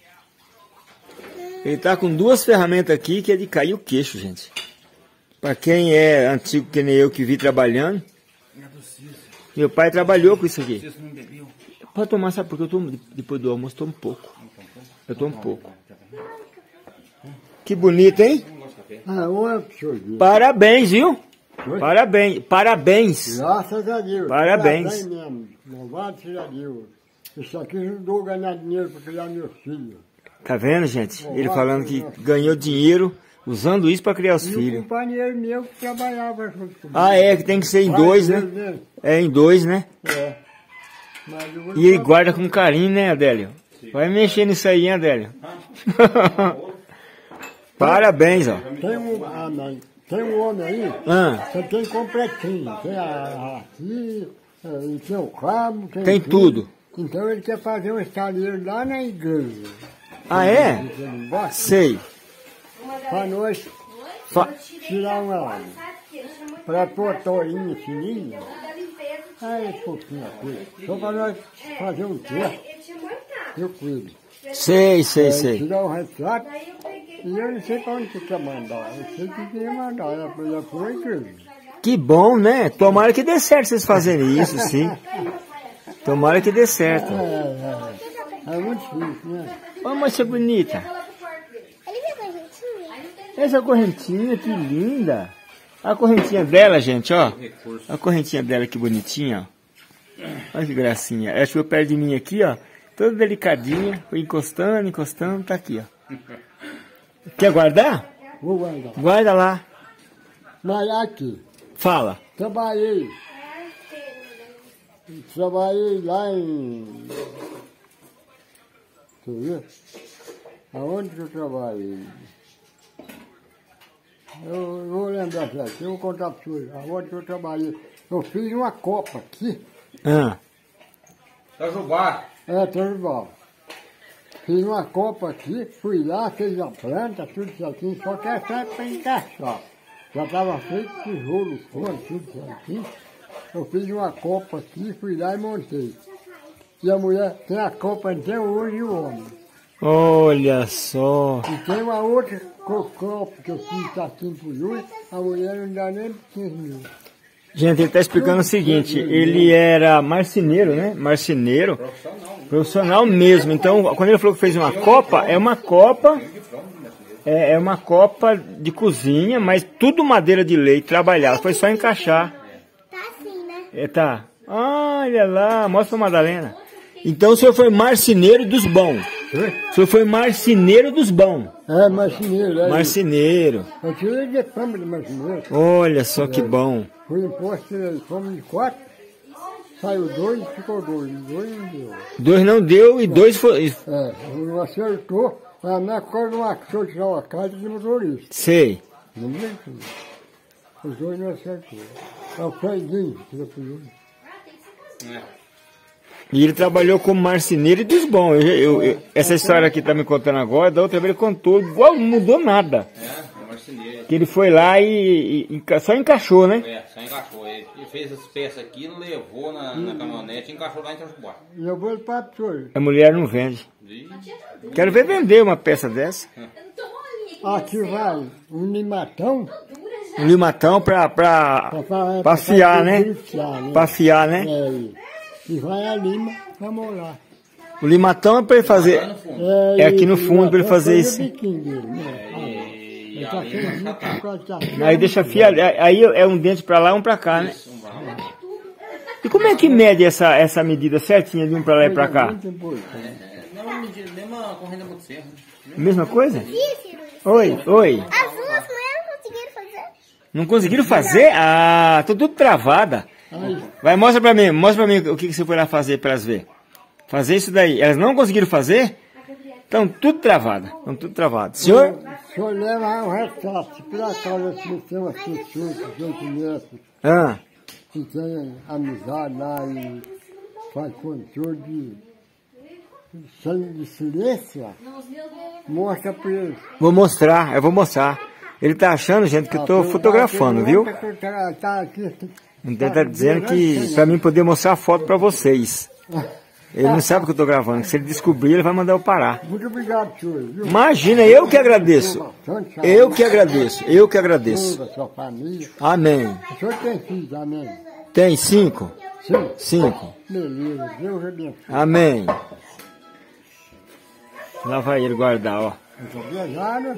Speaker 1: Ele tá com 2 ferramentas aqui que é de cair o queixo, gente. Pra quem é antigo que nem eu que vi trabalhando. Meu pai trabalhou com isso aqui.
Speaker 4: Cícero não bebeu.
Speaker 1: Pode tomar, sabe porque eu tomo depois do almoço, tomo pouco. Eu tomo pouco. Que bonito, hein?
Speaker 3: Ah, olha pro senhor ver.
Speaker 1: Parabéns, viu?
Speaker 3: Oi?
Speaker 1: Parabéns.
Speaker 3: Graças a Deus.
Speaker 1: Parabéns.
Speaker 3: Mesmo. Louvado seja Deus. Isso aqui ajudou a ganhar dinheiro para criar meus filhos.
Speaker 1: Tá vendo, gente? Ele falando que ganhou dinheiro usando isso pra criar os
Speaker 3: E o
Speaker 1: filhos.
Speaker 3: companheiro meu que trabalhava junto comigo.
Speaker 1: Ah, é, que tem que ser em 2, né? É em 2, né?
Speaker 3: É. Mas eu vou
Speaker 1: E ele guarda com carinho, né, Adélio? Vai mexer nisso aí, hein, Adélio? Parabéns, ó.
Speaker 3: Tem um homem aí,
Speaker 1: Ah,
Speaker 3: você tem completinho. Tem aqui, e tem o cabo,
Speaker 1: tem tudo.
Speaker 3: Então ele quer fazer um estaleiro lá na igreja.
Speaker 1: Ah, é?
Speaker 3: Você não gosta?
Speaker 1: Sei.
Speaker 3: Para nós
Speaker 1: Fa-
Speaker 3: tirar uma para pôr torinho fininho. Aí, pouquinho coisa. Só para nós fazer um teste, eu cuido.
Speaker 1: Sei.
Speaker 3: Tirar o retrato. E eu não sei para onde você quer mandar. Eu sei que queria mandar. Já foi a igreja.
Speaker 1: Que bom, né? Tomara que dê certo vocês fazerem isso, sim. Tomara que dê certo.
Speaker 3: É muito difícil, né?
Speaker 1: Olha, moça bonita.
Speaker 2: Ele viu com a gente?
Speaker 1: Essa correntinha, que linda. A correntinha dela, gente, ó. A correntinha dela, que bonitinha, ó. Olha que gracinha. Ela chegou perto de mim aqui, ó. Toda delicadinha. Foi encostando, tá aqui, ó. Quer guardar?
Speaker 3: Vou guardar.
Speaker 1: Guarda lá.
Speaker 3: Mas aqui,
Speaker 1: Fala.
Speaker 3: trabalhei lá em... Deixa eu ver. Aonde que eu trabalhei? Eu vou lembrar certo, eu vou contar para você. Aonde que eu trabalhei? Eu fiz uma copa aqui.
Speaker 1: Ah,
Speaker 4: Tajubá.
Speaker 3: Transval. Fiz uma copa aqui, fui lá, fiz a planta, tudo certinho, só que essa é para encaixar. Já estava feito tijolo, fora, tudo certinho. Eu fiz uma copa aqui, fui lá e montei. E a mulher tem a copa até hoje e o homem.
Speaker 1: olha só.
Speaker 3: E tem uma outra copa que eu fiz assim pro Júlio, a mulher não dá nem 15 mil.
Speaker 1: Gente, ele está explicando o seguinte, ele era marceneiro, né? Marceneiro, profissional mesmo. Então, quando ele falou que fez uma copa, é uma copa de cozinha, mas tudo madeira de lei, trabalhado. Foi só encaixar.
Speaker 2: Tá assim, né?
Speaker 1: Tá. Olha lá, mostra pra Madalena. Então o senhor foi marceneiro dos bons. O senhor foi marceneiro dos bons.
Speaker 3: É, marceneiro.
Speaker 1: Marceneiro.
Speaker 3: Eu tirei de fama de marceneiro.
Speaker 1: Olha só que bom.
Speaker 3: Fui imposto de fama de 4, saiu 2 e ficou 2. 2 não deu.
Speaker 1: 2 não deu e 2 foi...
Speaker 3: Não acertou. A minha coisa não achou tirar uma carta de motorista.
Speaker 1: Sei.
Speaker 3: Não me entendo. Os 2 não acertou. É o freguinho que eu pedi.
Speaker 1: E ele trabalhou como marceneiro e dos bons. Essa história aqui tá me contando agora, da outra vez ele contou, igual não mudou nada.
Speaker 4: É marceneiro.
Speaker 1: Que ele foi lá e só encaixou, né?
Speaker 4: É, só encaixou. Ele fez as peças aqui, levou na caminhonete e encaixou lá em Itajuba.
Speaker 3: Eu vou para o senhor.
Speaker 1: A mulher não vende. Quero ver vender uma peça dessa.
Speaker 3: Aqui vai um limatão.
Speaker 1: Um limatão pra afiar, né? Pra afiar, né?
Speaker 3: É, e vai a lima pra molar.
Speaker 1: O limatão é pra ele fazer. É aqui no fundo pra ele fazer isso. Aí deixa afiar. Aí é um dente pra lá e um pra cá, né? E como é que mede essa medida certinha de um pra lá e pra cá?
Speaker 4: Mesma corrente da serra.
Speaker 1: Mesma coisa? Oi.
Speaker 2: As duas mulheres não conseguiram fazer.
Speaker 1: Não conseguiram fazer? Ah, tô tudo travada. Vai, mostra pra mim o que você foi lá fazer pra elas ver. Fazer isso daí. Elas não conseguiram fazer? Estão tudo travadas. Estão tudo travadas. Senhor?
Speaker 3: O senhor leva o retrato. Pela casa que tem umas pessoas que a gente conhece, que tem amizade lá e faz controle de silêncio. Mostra pra eles.
Speaker 1: Eu vou mostrar. Ele tá achando, gente, que eu tô fotografando, viu? Então ele tá dizendo que pra mim poder mostrar a foto pra vocês. Ele não sabe que eu tô gravando. Se ele descobrir, ele vai mandar eu parar.
Speaker 3: Muito obrigado, senhor.
Speaker 1: Imagina, eu que agradeço. Eu que agradeço. Eu que agradeço.
Speaker 3: Toda a sua família.
Speaker 1: Amém.
Speaker 3: O senhor tem filhos, amém?
Speaker 1: Tem 5?
Speaker 3: Sim.
Speaker 1: 5.
Speaker 3: Beleza, Deus abençoe.
Speaker 1: Amém. Lá vai ele guardar, ó.
Speaker 3: Muito obrigado.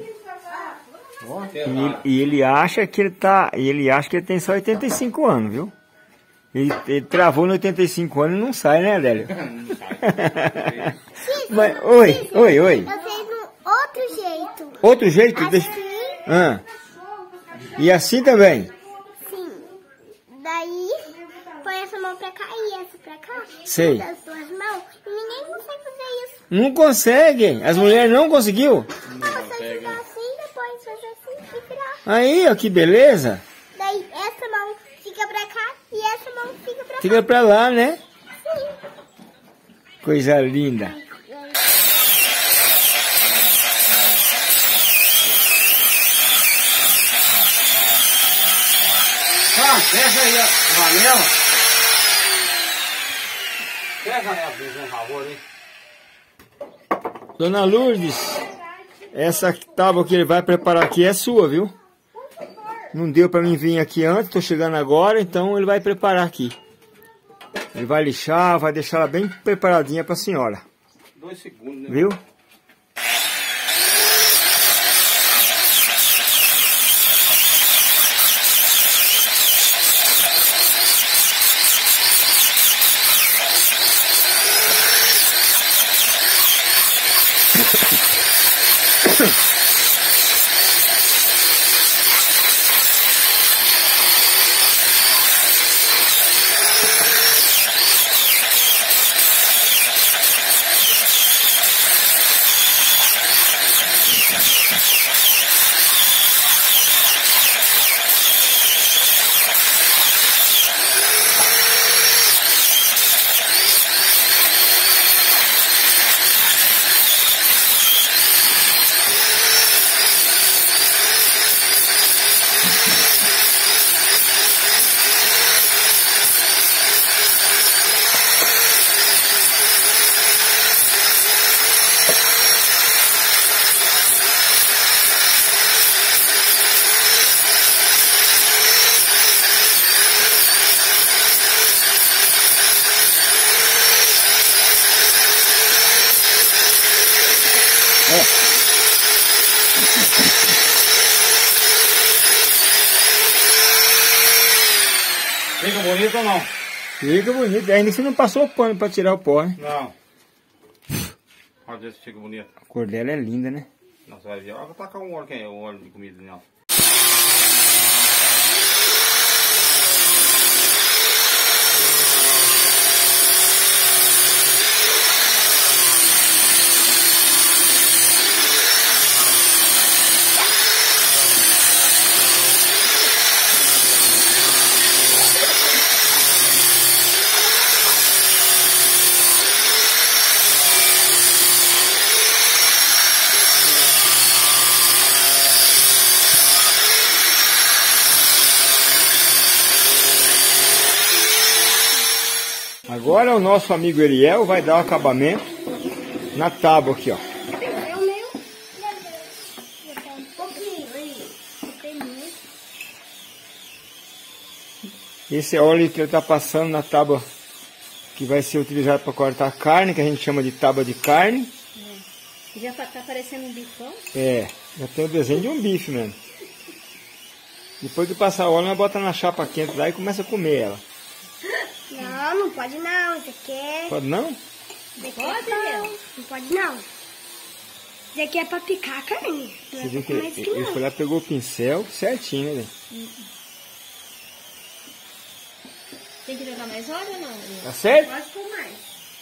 Speaker 1: E ele acha que ele tem só 85 anos, viu? Ele travou no 85 anos e não sai, né, Adélio?
Speaker 4: Não sai.
Speaker 1: Mas, oi.
Speaker 2: Eu fiz um outro jeito.
Speaker 1: Outro jeito?
Speaker 2: Assim.
Speaker 1: E assim também?
Speaker 2: Sim. Daí, põe essa mão pra cá e essa pra cá.
Speaker 1: Sei.
Speaker 2: Das duas mãos. E ninguém consegue fazer isso.
Speaker 1: Não conseguem. As mulheres não conseguiu?
Speaker 2: Você fica assim, depois fazer assim e virar.
Speaker 1: Aí, ó, que beleza.
Speaker 2: Daí, essa mão fica pra cá e essa mão fica pra cá.
Speaker 1: Fica pra lá, né?
Speaker 2: Sim.
Speaker 1: Coisa linda.
Speaker 4: Fecha aí a janela. Fecha a janela, por favor, hein?
Speaker 1: Dona Lourdes, essa tábua que ele vai preparar aqui é sua, viu? Não deu pra mim vir aqui antes, tô chegando agora, então ele vai preparar aqui. Ele vai lixar, vai deixar ela bem preparadinha pra senhora.
Speaker 4: 2 segundos, né?
Speaker 1: Viu?
Speaker 4: Fica bonito ou não?
Speaker 1: Fica bonito. Ainda você não passou o pano pra tirar o pó, né?
Speaker 4: Não. Olha ver se fica bonito.
Speaker 1: A cor dela é linda, né?
Speaker 4: Nossa, vai ver. Olha, vou tacar um óleo, quem é? O óleo de comida, não.
Speaker 1: Agora o nosso amigo Eliel vai dar o acabamento na tábua aqui, ó.
Speaker 2: É o meu. Um pouquinho aí. Não tem muito.
Speaker 1: Esse é óleo que ele está passando na tábua que vai ser utilizado para cortar carne, que a gente chama de tábua de carne.
Speaker 2: Já tá parecendo um bifão?
Speaker 1: É, já tem o desenho de um bife mesmo. Depois que passar o óleo, nós bota na chapa quente lá e começa a comer ela.
Speaker 5: Não, não pode não. Isso aqui é...
Speaker 1: Pode não?
Speaker 5: Isso aqui pode não. Não pode não. Isso aqui é pra picar a carne. Não
Speaker 1: Você
Speaker 5: é
Speaker 1: vê
Speaker 5: pra
Speaker 1: que
Speaker 5: comer isso aqui,
Speaker 1: ele
Speaker 5: não.
Speaker 1: foi lá, pegou o pincel certinho, né?
Speaker 2: Tem que jogar mais óleo ou não?
Speaker 1: Tá certo?
Speaker 5: Pode pôr mais.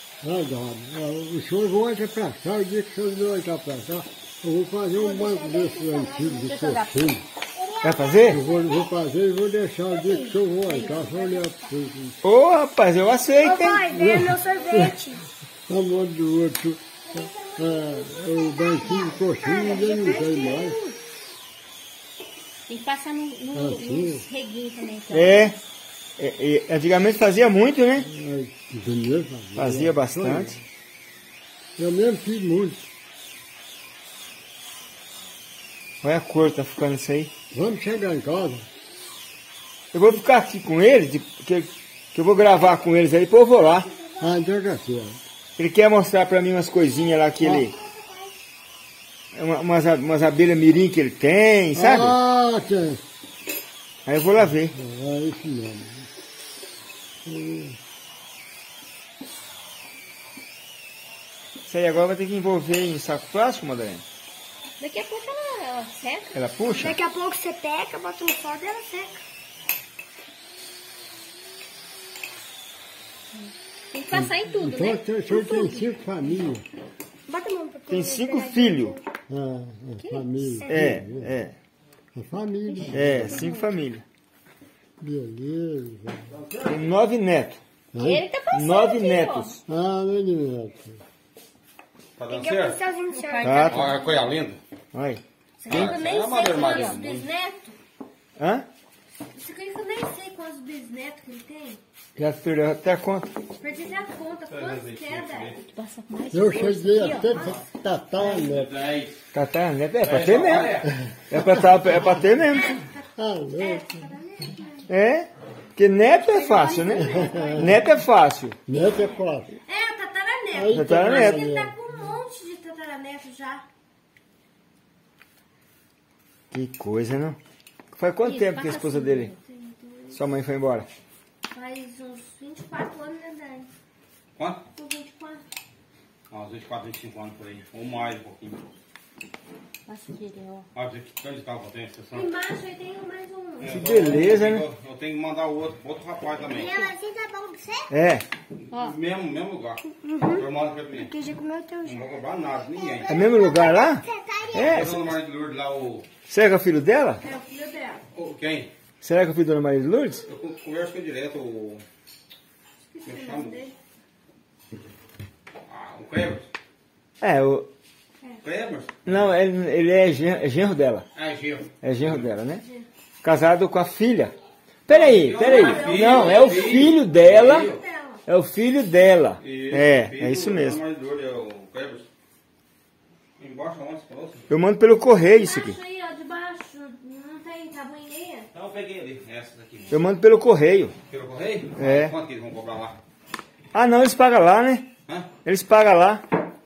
Speaker 3: O senhor volta pra cá, o dia que o senhor voltar pra cá, eu vou fazer um banco desse antigo de coxinha.
Speaker 1: Vai fazer?
Speaker 3: Eu vou fazer e vou deixar o dia que o senhor voltar, só olhar pra você.
Speaker 1: Ô, rapaz, eu aceito, hein?
Speaker 5: Papai, veio meu sorvete.
Speaker 3: Tá bom do outro. O banquinho de coxinha já não tem mais.
Speaker 2: Tem que passar nos reguinhos também. Então.
Speaker 1: Antigamente fazia muito, né?
Speaker 3: Entendeu?
Speaker 1: Fazia bastante.
Speaker 3: Eu mesmo fiz muito.
Speaker 1: Olha a cor que tá ficando isso aí.
Speaker 3: Vamos chegar em casa.
Speaker 1: Eu vou ficar aqui com eles, que eu vou gravar com eles aí, depois eu vou lá.
Speaker 3: Ah, então já sei.
Speaker 1: Ele quer mostrar pra mim umas coisinhas lá que ele... Umas abelhas mirim que ele tem, sabe?
Speaker 3: Ah, tem.
Speaker 1: Aí eu vou lá ver.
Speaker 3: É isso mesmo.
Speaker 1: Isso aí agora vai ter que envolver em saco plástico, Madalena?
Speaker 2: Daqui a pouco ela seca.
Speaker 1: Ela puxa?
Speaker 5: Daqui a pouco você pega, bota no sol e ela seca.
Speaker 2: Tem que passar em tudo,
Speaker 3: Então,
Speaker 2: né?
Speaker 3: o senhor tem 5 famílias.
Speaker 5: Bota a mão pra
Speaker 1: Tem
Speaker 5: tu
Speaker 1: 5
Speaker 5: pegar
Speaker 1: filhos.
Speaker 3: Família.
Speaker 1: É,
Speaker 3: Família.
Speaker 1: 5 famílias.
Speaker 3: Beleza.
Speaker 1: Tem 9 netos.
Speaker 2: Ele tá passando
Speaker 1: 9
Speaker 2: aqui,
Speaker 1: netos.
Speaker 3: Ah, meu Deus.
Speaker 4: Tá
Speaker 5: Tem
Speaker 4: dando
Speaker 5: que ir pro
Speaker 4: certo?
Speaker 5: céuzinho, senhor.
Speaker 1: Tá, tá.
Speaker 4: Olha a coisa linda.
Speaker 1: Olha.
Speaker 2: Isso aqui eu nem
Speaker 4: É uma
Speaker 2: sei
Speaker 4: armário.
Speaker 2: quantos bisnetos.
Speaker 1: Hã?
Speaker 2: Isso aqui eu nem sei quantos bisnetos que ele tem.
Speaker 1: Já perdeu até a conta.
Speaker 2: Perdi até a conta. Quantos que é, velho? Passa com mais
Speaker 3: Eu
Speaker 2: força
Speaker 3: cheguei
Speaker 2: aqui, ó.
Speaker 3: até Tatá, né?
Speaker 4: 10.
Speaker 1: Tá, neto é pra ter mesmo. É pra ter mesmo.
Speaker 3: Ah, louco.
Speaker 1: É, porque neto é fácil, né? Neto é fácil.
Speaker 3: Neto é fácil.
Speaker 5: É, o tataraneto.
Speaker 3: Aí,
Speaker 1: Tataraneto.
Speaker 5: Ele tá com um monte de tataraneto já.
Speaker 1: Que coisa, não? Faz quanto
Speaker 2: Isso,
Speaker 1: tempo que a
Speaker 2: passa
Speaker 1: esposa
Speaker 2: assim,
Speaker 1: dele? Sua mãe foi embora?
Speaker 5: Faz uns 24 anos, né, Dani?
Speaker 4: Quanto?
Speaker 5: Uns 24.
Speaker 4: Uns 24, 25 anos por aí. Ou mais um pouquinho.
Speaker 2: Passa aqui, ó.
Speaker 4: Olha, que tanto de carro que eu tenho, estação.
Speaker 5: Embaixo aí tem mais um.
Speaker 1: Que beleza, né?
Speaker 4: Eu tenho que mandar o outro rapaz também.
Speaker 5: assim tá bom pra você?
Speaker 1: É,
Speaker 4: Mesmo lugar. Meu irmão pra mim.
Speaker 5: Que já comeu o teu já.
Speaker 4: Não vou cobrar nada, ninguém.
Speaker 1: é o mesmo lugar lá? É.
Speaker 4: Essa Dona Maria de Lourdes lá, o...
Speaker 1: Será que é o filho dela?
Speaker 5: É o filho dela.
Speaker 4: Quem?
Speaker 1: Será que é o filho da Dona Maria de Lourdes?
Speaker 4: Eu converso com ele direto, o... Como é que chama? O Kremers.
Speaker 1: É, o...
Speaker 4: Kremers?
Speaker 1: Não, ele é genro dela.
Speaker 4: Ah, Gil.
Speaker 1: É genro dela, né? Casado com a filha. Peraí. Não, é o filho dela. É o filho dela. É isso mesmo.
Speaker 4: Dona Maria de Lourdes é o Kremers. Embaixo onde você falou?
Speaker 1: Eu mando pelo correio isso aqui.
Speaker 5: Embaixo aí, ó, de baixo. Não tem tabuinha?
Speaker 4: Não, eu peguei ali. Essa daqui.
Speaker 1: Eu mando pelo correio.
Speaker 4: Pelo correio?
Speaker 1: É.
Speaker 4: Quanto que eles vão cobrar lá?
Speaker 1: Ah, não, eles pagam lá, né?
Speaker 4: Hã?
Speaker 1: Eles pagam lá.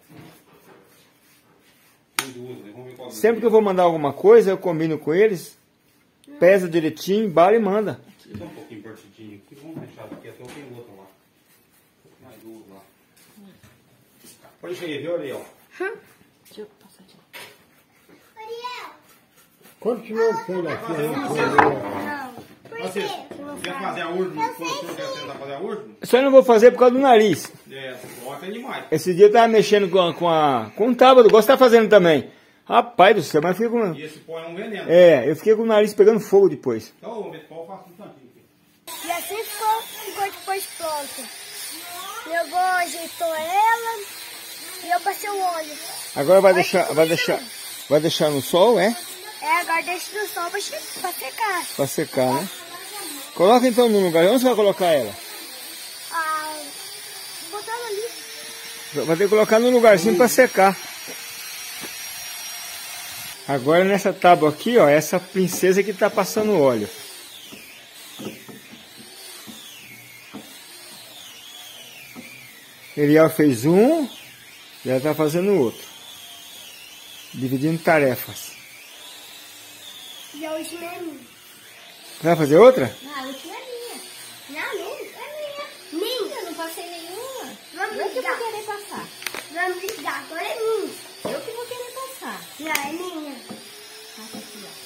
Speaker 4: Tem duas, né? Vamos ver qual
Speaker 1: Sempre que eu vou mandar alguma coisa, eu combino com eles. Pesa direitinho, embala e manda.
Speaker 4: Tá um pouquinho partidinho aqui. Vamos deixar aqui até eu tenho outro lá. Mais duas lá. Pode deixar aí, viu, Ariel?
Speaker 2: Deixa eu passar aqui.
Speaker 3: Continua sendo aqui.
Speaker 4: Você quer fazer a última? Quer tentar fazer a última?
Speaker 1: Só não vou fazer por causa do nariz.
Speaker 4: É, bota demais.
Speaker 1: Esse dia eu tava mexendo com um tábado, gosto de estar fazendo também. Rapaz do céu, mas eu fiquei com...
Speaker 4: E esse pó é um veneno.
Speaker 1: eu fiquei com o nariz pegando fogo depois.
Speaker 4: Então, esse pó eu faço um tantinho aqui.
Speaker 5: E assim ficou depois pronto. Meu avô ajeitou ela e eu passei o óleo.
Speaker 1: Agora vai deixar no sol, é?
Speaker 5: É, agora deixa no sol pra secar.
Speaker 1: Pra secar, né? Coloca então no lugar. Onde você vai colocar ela?
Speaker 5: Ah,
Speaker 1: Vai ter que colocar no lugarzinho para secar. Agora nessa tábua aqui, ó, essa princesa que tá passando óleo. Eliel fez um e ela tá fazendo outro. Dividindo tarefas.
Speaker 5: E a última é minha.
Speaker 1: Vai fazer outra?
Speaker 2: Ah, a última é minha.
Speaker 5: Não, é minha. Minha.
Speaker 2: Eu não passei nenhuma.
Speaker 5: Vamos
Speaker 2: Eu que vou
Speaker 5: brigar.
Speaker 2: querer passar.
Speaker 5: Vamos brigar. Agora é minha.
Speaker 2: Eu que vou querer passar.
Speaker 5: Não, é minha.
Speaker 2: Passa aqui, ó.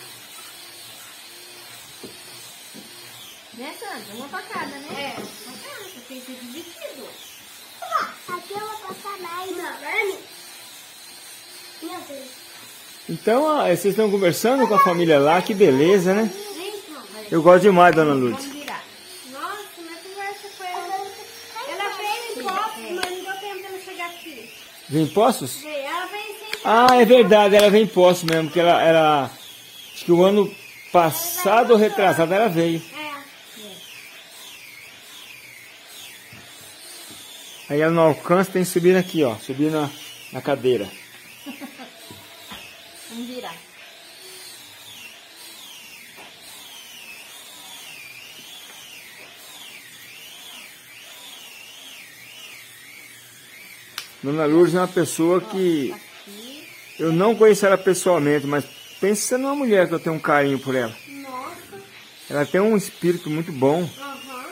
Speaker 2: Né, Sandra? Uma pra cada, né?
Speaker 5: É.
Speaker 2: Uma pra cada, porque tem que ser dividido.
Speaker 5: Aqui eu vou passar mais. Não, agora é minha. Minha vez.
Speaker 1: Então, ó, vocês estão conversando com a família lá, que beleza, né?
Speaker 5: Então,
Speaker 1: Eu gosto demais, dona Lourdes.
Speaker 2: Vamos virar.
Speaker 5: nossa, minha conversa foi ela. Ela veio em Poços, mas não deu tempo dela chegar aqui.
Speaker 1: Vem em Poços?
Speaker 5: Veio, ela veio sem
Speaker 1: Ah, é verdade, ela vem em Poços mesmo, porque ela acho que o ano passado ou retrasado ela veio.
Speaker 5: É.
Speaker 1: Aí ela não alcança, tem que subir aqui, ó, subir na cadeira.
Speaker 2: Vamos virar.
Speaker 1: Dona Lourdes é uma pessoa que
Speaker 2: Aqui.
Speaker 1: eu não conheço ela pessoalmente, mas pensa numa mulher que eu tenho um carinho por ela.
Speaker 5: Nossa.
Speaker 1: Ela tem um espírito muito bom.
Speaker 5: Aham.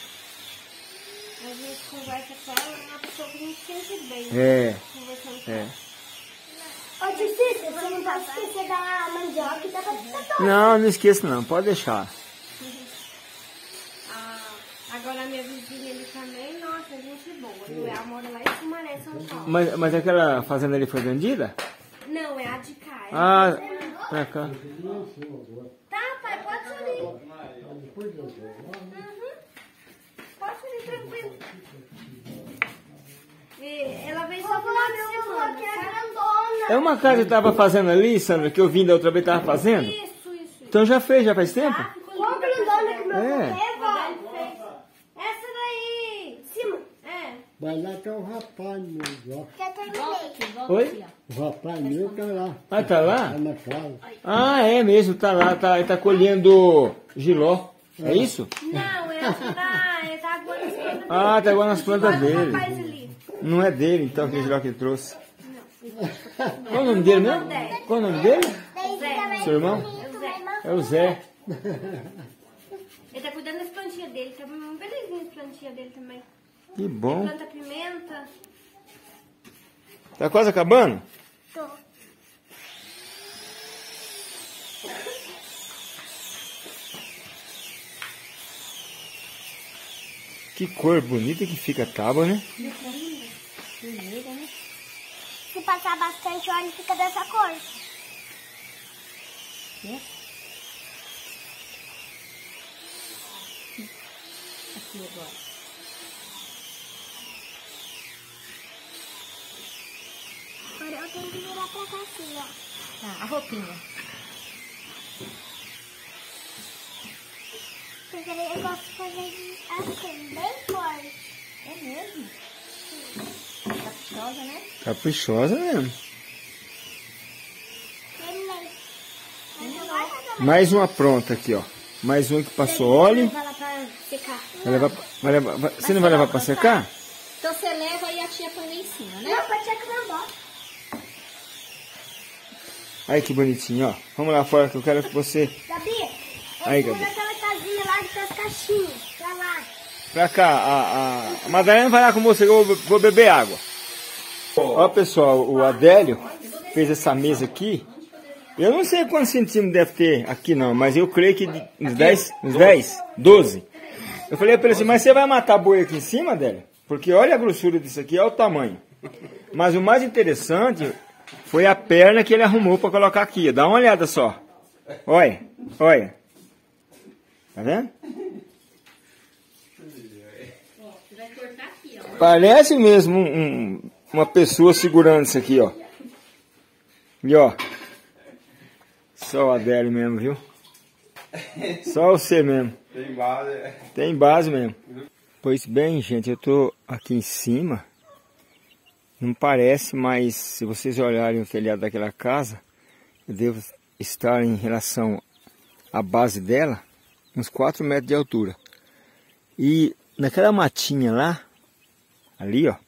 Speaker 5: A gente conversa com ela, é uma pessoa que a gente sente bem.
Speaker 1: É,
Speaker 5: Conversando com
Speaker 1: é.
Speaker 5: ela. Ô, tio Cícero, você não pode esquecer da mandioca e da batata.
Speaker 1: Não, não esqueça não, pode deixar.
Speaker 5: Agora a minha vizinha ali também, nossa, gente boa. Ela mora lá em Sumaré, São Paulo.
Speaker 1: Mas aquela fazenda ali foi vendida?
Speaker 5: Não, é a de cá. É
Speaker 1: Ah, pra cá.
Speaker 5: Tá, pai, pode subir. Pode subir, tranquilo. E ela veio só final de semana.
Speaker 1: É uma casa que estava fazendo ali, Sandra, que eu vim da outra vez estava fazendo?
Speaker 5: Isso.
Speaker 1: Então já fez, já faz tempo?
Speaker 5: Qual grandona que meu
Speaker 1: É.
Speaker 5: pai fez? Essa daí. Cima. É.
Speaker 3: Vai lá que é o rapaz meu, ó.
Speaker 5: Já terminei.
Speaker 2: Volta aqui, volta
Speaker 1: Oi?
Speaker 2: aqui, ó.
Speaker 3: O rapaz meu tá lá.
Speaker 1: Ah, tá lá?
Speaker 3: Tá na casa.
Speaker 1: Ah, é mesmo, tá lá, ele tá colhendo giló. É isso?
Speaker 5: Não, essa daí. Ele tá aguando as plantas.
Speaker 1: Ah, tá igual nas plantas
Speaker 5: Olha o
Speaker 1: dele.
Speaker 5: rapaz ali.
Speaker 1: Não é dele, então, aquele giló que ele trouxe. Qual o nome dele mesmo? Qual o nome dele?
Speaker 5: Zé.
Speaker 1: Seu irmão? É o Zé.
Speaker 5: Ele tá cuidando das plantinhas dele. Tá belezinha as plantinhas dele também.
Speaker 1: Que bom.
Speaker 5: Planta pimenta.
Speaker 1: Tá quase acabando?
Speaker 5: Tô.
Speaker 1: Que cor bonita que fica a tábua, né?
Speaker 5: Se passar bastante óleo, fica dessa cor.
Speaker 2: Aqui agora.
Speaker 5: Agora eu tenho que virar pra cá assim, ó.
Speaker 2: Tá, a roupinha.
Speaker 5: Porque eu gosto de fazer assim, bem forte.
Speaker 2: É mesmo? Caprichosa, né?
Speaker 1: Caprichosa mesmo.
Speaker 5: Terminei. Mas agora
Speaker 1: Mais uma pronta aqui, ó. Mais uma que passou óleo.
Speaker 5: vai lá pra secar.
Speaker 1: Você não vai levar pra secar?
Speaker 2: Então você leva e a tia põe lá em cima, né?
Speaker 5: Não, pode ser que não bota.
Speaker 1: Aí que bonitinho, ó. Vamos lá fora que eu quero que você...
Speaker 5: Sabia?
Speaker 1: Aí,
Speaker 5: Eu fui
Speaker 1: Gabi.
Speaker 5: naquela casinha lá que tem as caixinhas. Pra lá.
Speaker 1: Pra cá, a Madalena vai lá com você que eu vou beber água. Ó, pessoal, o Adélio fez essa mesa aqui. Eu não sei quantos centímetros deve ter aqui não, mas eu creio que uns 10, 12. Eu falei pra ele assim, mas você vai matar boi aqui em cima, Adélio? Porque olha a grossura disso aqui, olha o tamanho. Mas o mais interessante foi a perna que ele arrumou pra colocar aqui. Dá uma olhada só. Olha, olha. Tá vendo?
Speaker 2: Você vai cortar aqui, ó.
Speaker 1: Parece mesmo uma pessoa segurando isso aqui, ó. E ó. Só o Adélio mesmo, viu? Só você mesmo.
Speaker 4: Tem base.
Speaker 1: Tem base mesmo. Pois bem, gente, eu tô aqui em cima. Não parece, mas se vocês olharem o telhado daquela casa, eu devo estar em relação à base dela, uns 4 metros de altura. E naquela matinha lá, ali ó,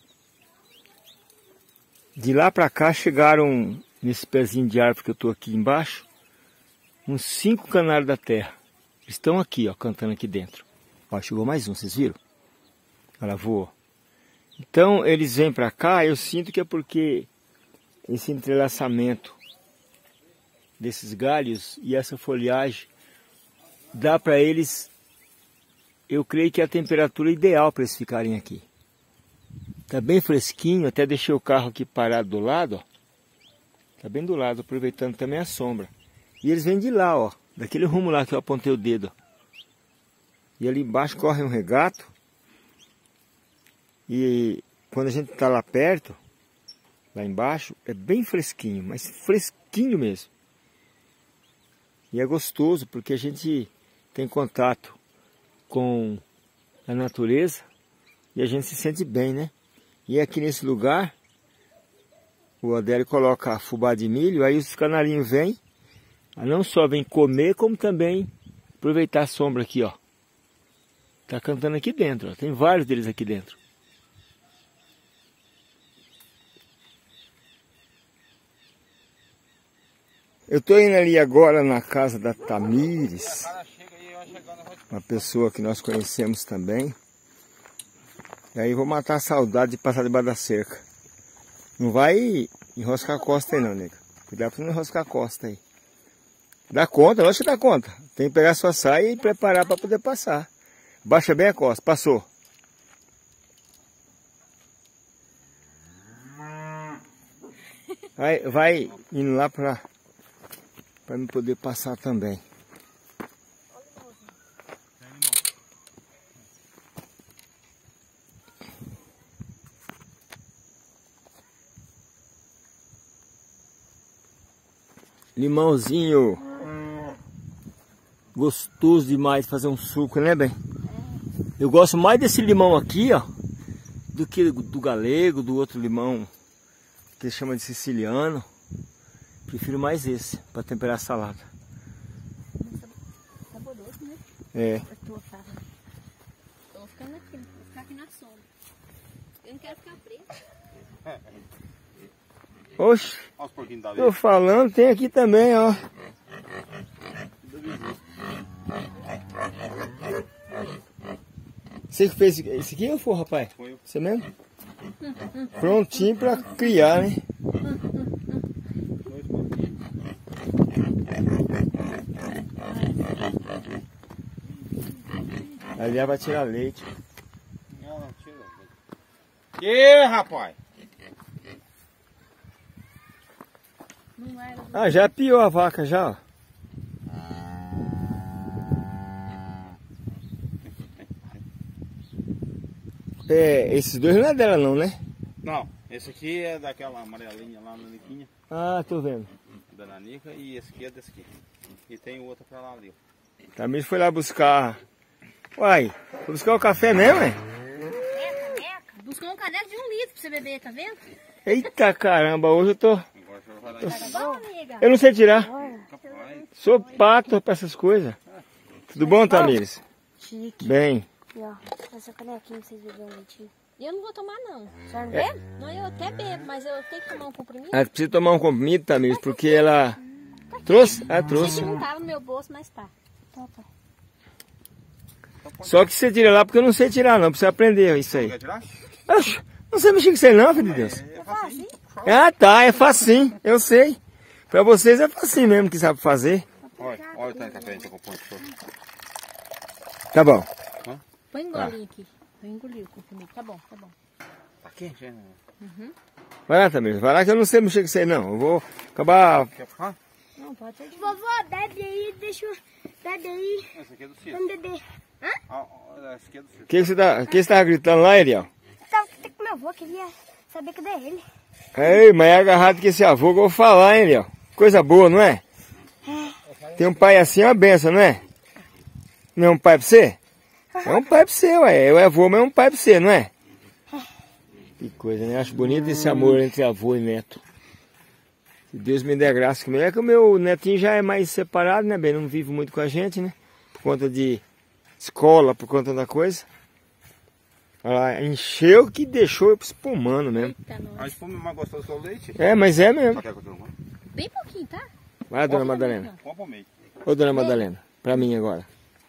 Speaker 1: de lá para cá chegaram, nesse pezinho de árvore que eu estou aqui embaixo, uns 5 canários da terra. Estão aqui ó, cantando aqui dentro. Ó, chegou mais um, vocês viram? Ela voou. Então eles vêm para cá, eu sinto que é porque esse entrelaçamento desses galhos e essa folhagem dá para eles, eu creio que é a temperatura ideal para eles ficarem aqui. Tá bem fresquinho, até deixei o carro aqui parado do lado, ó. Tá bem do lado, aproveitando também a sombra. E eles vêm de lá, ó, daquele rumo lá que eu apontei o dedo, ó. E ali embaixo corre um regato. E quando a gente está lá perto, lá embaixo, é bem fresquinho, mas fresquinho mesmo. E é gostoso porque a gente tem contato com a natureza e a gente se sente bem, né? E aqui nesse lugar, o Adélio coloca fubá de milho, aí os canarinhos vêm, não só vêm comer, como também aproveitar a sombra aqui, ó. Tá cantando aqui dentro, ó. Tem vários deles aqui dentro. Eu estou indo ali agora na casa da Tamires, uma pessoa que nós conhecemos também. E aí vou matar a saudade de passar debaixo da cerca. Não vai enroscar a costa aí não, nega. Cuidado para não enroscar a costa aí. Dá conta, lógico que dá conta. Tem que pegar sua saia e preparar para poder passar. Baixa bem a costa, passou. Vai indo lá para me poder passar também. Limãozinho. Gostoso demais fazer um suco, né, bem? Eu gosto mais desse limão aqui, ó, do que do galego, do outro limão que chama de siciliano. Prefiro mais esse para temperar a salada.
Speaker 2: Saboroso, né?
Speaker 1: É.
Speaker 2: Tô ficando aqui, vou ficar aqui na sombra. Eu não quero ficar preso.
Speaker 1: Oxe,
Speaker 4: Olha os porquinhos da
Speaker 1: tô falando, tem aqui também, ó. Você que fez esse aqui ou foi, rapaz?
Speaker 4: Foi eu.
Speaker 1: Você mesmo? Prontinho para criar, né? Ali vai tirar leite.
Speaker 4: Não, tira leite. Que, rapaz?
Speaker 2: Não era.
Speaker 1: Ah, já piou a vaca já, ó. É, esses dois não é dela não, né?
Speaker 4: Não, esse aqui é daquela amarelinha lá na Niquinha,
Speaker 1: Ah, tô vendo.
Speaker 4: da Nanica, e esse aqui é desse aqui. E tem outro pra lá ali.
Speaker 1: Também foi lá buscar. Uai, foi buscar o café mesmo, é?
Speaker 2: Buscou um caneco de 1 litro pra você beber, tá vendo?
Speaker 1: Eita caramba, hoje eu tô.
Speaker 4: Agora você vai dar isso.
Speaker 2: Tá bom, amiga?
Speaker 1: Eu não sei tirar.
Speaker 4: Capaz.
Speaker 1: Sou pato pra essas coisas. Tudo bom, Tamires?
Speaker 5: Chique.
Speaker 1: Bem.
Speaker 5: E ó, essa canequinha pra vocês beberem um leitinho.
Speaker 2: E eu não vou tomar, não.
Speaker 5: Só não bebe?
Speaker 2: Não, eu até bebo, mas eu tenho que tomar um comprimido.
Speaker 1: Ela precisa tomar um comprimido, Tamires, porque ela. Trouxe? Ah,
Speaker 2: Sei
Speaker 1: trouxe.
Speaker 2: que não tava no meu bolso, mas tá.
Speaker 5: Tá, pai.
Speaker 1: Só que você tira lá porque eu não sei tirar, não. Precisa aprender isso aí.
Speaker 4: Quer tirar?
Speaker 1: Oxe, não sei mexer com isso aí, não, filho de Deus.
Speaker 4: É fácil.
Speaker 1: Ah, tá, é facinho, eu sei. Pra vocês é facinho mesmo que sabe fazer.
Speaker 4: Olha o tanto de café que a gente acompanha.
Speaker 1: Tá bom.
Speaker 2: Põe um golinho aqui. Eu engoli o comprimido. Tá bom, tá bom.
Speaker 4: Tá quente, né?
Speaker 1: Vai lá, Tamires, vai lá que eu não sei mexer com isso aí, não. Eu vou acabar.
Speaker 4: Quer ficar?
Speaker 2: Não, pode ser de
Speaker 5: Vovó, bebe aí, deixa eu... Bebe aí.
Speaker 4: Esse aqui é do Ciro.
Speaker 5: Vamos beber.
Speaker 4: Esse aqui é do Ciro.
Speaker 1: O que você tava gritando lá, Eliel?
Speaker 5: Eu tava até com meu avô, queria saber cadê ele.
Speaker 1: Ei, mas é agarrado que esse avô que eu vou falar, hein, Eliel? Coisa boa, não é? Tem um pai assim, é uma benção, não é? Não é um pai pra você? É um pai pra você, ué. Eu é avô, mas é um pai pra você, não é? Que coisa, né? Acho bonito esse amor entre avô e neto. Se Deus me der graça comigo. É que o meu netinho já é mais separado, né, bem? Não vive muito com a gente, né? Por conta de escola, por conta da coisa. Olha lá, encheu que deixou eu espumando mesmo.
Speaker 2: Eita, nossa.
Speaker 4: A espuma é mais gostosa que o leite.
Speaker 1: É, mas é mesmo.
Speaker 4: Só quer que eu tenha uma?
Speaker 2: Bem pouquinho, tá?
Speaker 1: Vai, dona Madalena.
Speaker 4: Uma pro meio.
Speaker 1: Ô, dona Madalena, pra mim agora.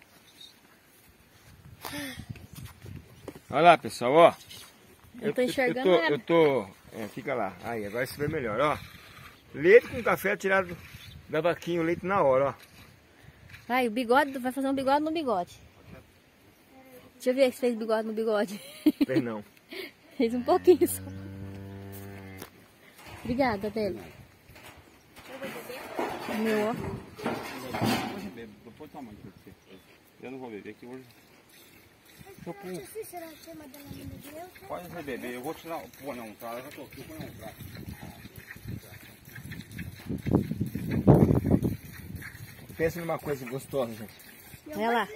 Speaker 1: Olha lá, pessoal, ó.
Speaker 2: Eu tô enxergando ela.
Speaker 1: Fica lá. Aí, agora se vê melhor, ó. Leite com café tirado da vaquinha, o leite na hora, ó.
Speaker 2: Vai, o bigode, vai fazer um bigode no bigode. Deixa eu ver se fez bigode no bigode.
Speaker 1: Fez não.
Speaker 2: Fez um pouquinho só. Obrigada, Adélia. Meu, ó.
Speaker 4: Hoje bebo, depois tamanho que você. Eu não vou beber aqui hoje.
Speaker 5: Será que Madalena me deu?
Speaker 4: Pode você beber, eu vou tirar o ponhão, tá? Eu já tô aqui, o ponhão, tá?
Speaker 1: Pensa numa coisa gostosa, gente.
Speaker 2: Olha lá.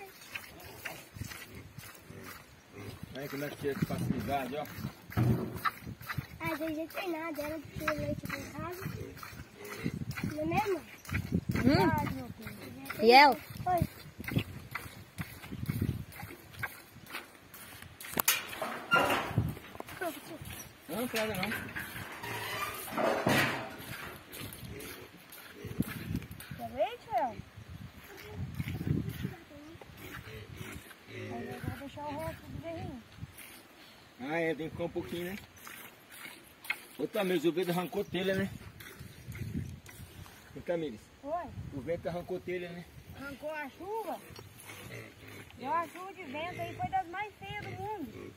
Speaker 1: Olha como é que tira com facilidade, ó.
Speaker 5: Às vezes não tem nada, ela tira leite aqui em casa. Não é mesmo?
Speaker 2: Fiel?
Speaker 5: Oi.
Speaker 1: Não, traga não.
Speaker 5: Quer leite, Fiel? Aí eu vou deixar o resto do berrinho.
Speaker 1: Ah, é, tem que ficar um pouquinho, né? Ô, Tamires, o vento arrancou telha, né? Ô, Tamires,
Speaker 5: Oi.
Speaker 1: o vento arrancou telha, né?
Speaker 5: Arrancou a chuva. E a chuva de vento aí foi das mais feias do mundo.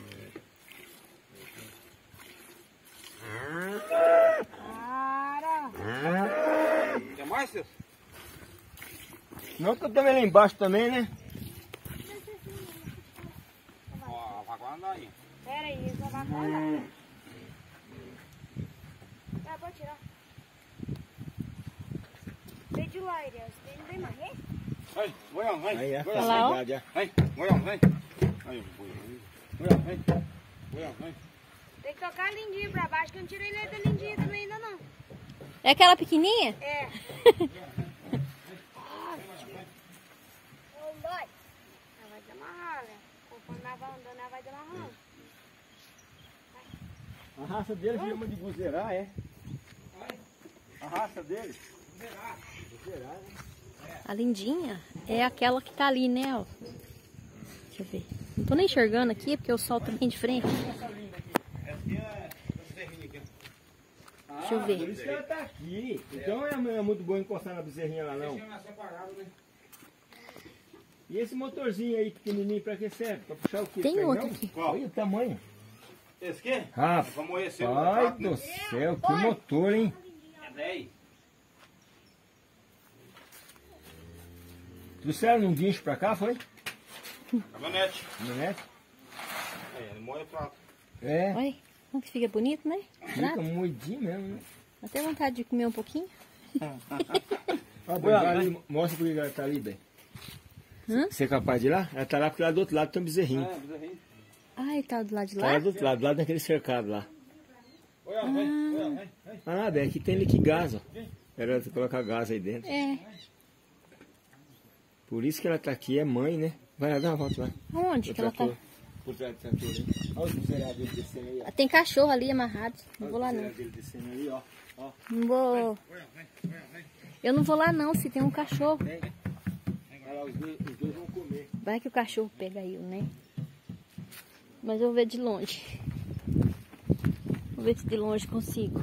Speaker 5: Para!
Speaker 4: Quer mais, Cícero?
Speaker 1: Não, que eu também lá embaixo também, né?
Speaker 4: Ó, a vaca vai andar aí.
Speaker 5: Pera aí, essa vaca vai andar. Ah, pode tirar. Vem de lá, Elias. Não vem mais, hein?
Speaker 4: Vai, Goião, vai.
Speaker 1: Aí é a
Speaker 4: Goião,
Speaker 1: facilidade, ó.
Speaker 4: vai, Goião, vai. Aí, Goião, vai. Goião, vai.
Speaker 5: Tem que tocar a lindinha pra baixo, que eu não tirei leite da lindinha também ainda não.
Speaker 2: É aquela pequenininha?
Speaker 5: É. Ô, mãe. Ela vai desamarrar, né? Conforme ela vai andando, ela vai desamarrando.
Speaker 1: A raça dele chama de buzerá, é? A raça dele? Buzerá, né?
Speaker 2: A lindinha é aquela que tá ali, né? Ó. Deixa eu ver. Não tô nem enxergando aqui, porque o sol tá bem de frente. Deixa eu ver.
Speaker 1: Por isso que ela tá aqui. Então não é muito bom encostar na bezerrinha lá, não. E esse motorzinho aí pequenininho, pra que serve? Pra puxar o quê?
Speaker 2: Tem
Speaker 1: Pernão?
Speaker 2: outro aqui.
Speaker 1: Olha o tamanho.
Speaker 4: Esse aqui?
Speaker 1: Rapaz
Speaker 4: Vamos amolecer o gato, né?
Speaker 1: do céu, que motor, hein?
Speaker 4: É 10.
Speaker 1: Trouxeram num guincho pra cá, foi?
Speaker 4: Caminhonete.
Speaker 1: Caminhonete?
Speaker 4: É, ele moe o prato.
Speaker 1: É,
Speaker 2: Olha, como que fica bonito, né?
Speaker 1: fica moidinho mesmo, né?
Speaker 2: Dá até vontade de comer um pouquinho.
Speaker 1: Ó, bem, vai ali, mostra por que ela tá ali, bem. Você é capaz de ir lá? Ela tá lá porque lá do outro lado tem um bezerrinho.
Speaker 4: É, bezerrinho.
Speaker 2: Ah, ele tá do lado de
Speaker 1: Tá lá
Speaker 2: lá?
Speaker 1: do outro lado, do lado daquele cercado lá.
Speaker 4: Goião, vem, Goião, vem.
Speaker 1: Ah, bem, aqui tem liquigás, ó. Era colocar gás aí dentro.
Speaker 2: É.
Speaker 1: Por isso que ela tá aqui, é mãe, né? Vai lá, dá uma volta lá.
Speaker 2: Onde que ela tá?
Speaker 1: Por trás do trator aí. Olha os buzerados dele descendo aí, ó.
Speaker 2: Tem cachorro ali amarrado. Não vou lá
Speaker 1: Olha
Speaker 2: não.
Speaker 1: os buzerados dele descendo ali, ó. Ó.
Speaker 2: Não vou. Eu não vou lá não, se tem um cachorro.
Speaker 1: Olha lá, os dois vão comer.
Speaker 2: Vai que o cachorro pega eu, né? Mas eu vou ver de longe. Vou ver se de longe consigo.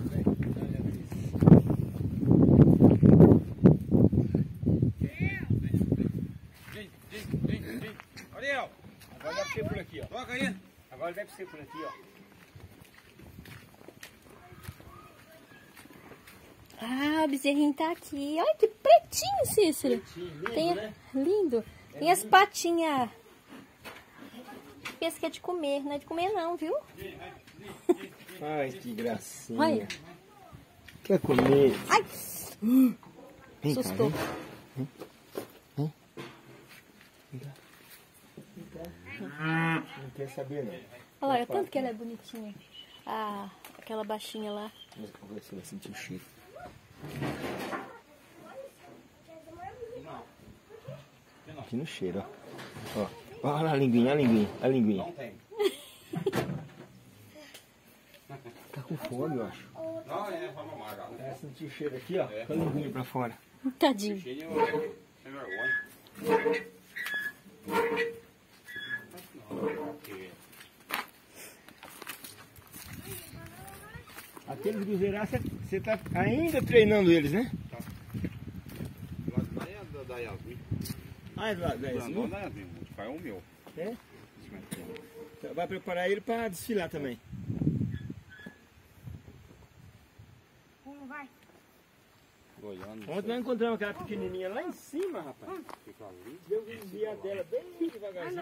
Speaker 4: Vem. Ariel,
Speaker 1: Agora deve ser por aqui, ó.
Speaker 4: toca aí.
Speaker 1: Agora deve ser por aqui, ó.
Speaker 2: Ah, o bezerrinho tá aqui. Olha que pretinho, Cícero.
Speaker 1: Lindo,
Speaker 2: Tem,
Speaker 1: né?
Speaker 2: lindo. Tem as patinhas. Esse que é de comer, não é de comer não, viu?
Speaker 1: Ai, que gracinha.
Speaker 2: Olha.
Speaker 1: Quer comer?
Speaker 2: Ai,
Speaker 1: Vem cá,
Speaker 2: assustou.
Speaker 1: vem. Não quer saber, não.
Speaker 2: Olha, tanto que ela é bonitinha. aquela baixinha lá.
Speaker 1: Vamos ver se vai sentir o cheiro. Aqui no cheiro, ó. Olha lá a linguinha, a linguinha, a linguinha.
Speaker 4: Não tem.
Speaker 1: Tá com fome, eu acho.
Speaker 4: Não, é pra mamar já.
Speaker 1: Vai sentir o cheiro aqui, ó. Com a linguinha pra fora.
Speaker 2: Tadinho.
Speaker 4: Cheio sem vergonha.
Speaker 1: Aqueles cruzeiros, você tá ainda treinando eles, né?
Speaker 4: Da Yasmin.
Speaker 1: Ah, é do lado da Yasmin?
Speaker 4: Da Yasmin, o pai é o meu.
Speaker 1: É? Vai preparar ele para desfilar também.
Speaker 5: Como vai?
Speaker 4: Goiânia.
Speaker 1: Ontem nós encontramos aquela pequenininha lá em cima, rapaz.
Speaker 4: Fica ali.
Speaker 1: Deu que desviar dela bem devagarzinho.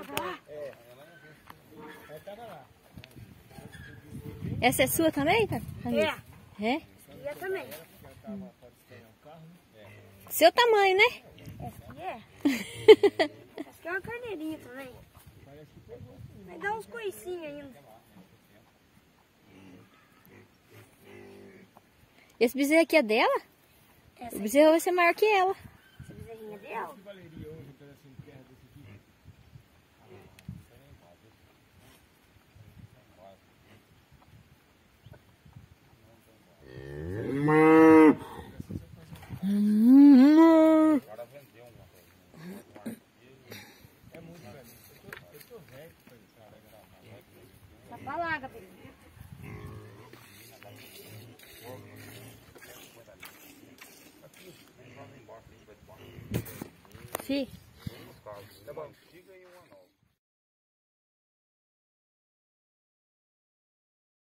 Speaker 1: Ela tava lá.
Speaker 2: Essa é sua também, tá? É?
Speaker 5: Eu também.
Speaker 2: Seu tamanho, né?
Speaker 5: Essa aqui é. Essa aqui é uma carneirinha também. Vai dar uns coicinhos ainda.
Speaker 2: Esse bezerro aqui é dela? O bezerro vai ser maior que ela.
Speaker 5: Essa bezerrinha é dela. Tá pra lá, Gabriel.
Speaker 2: Fih.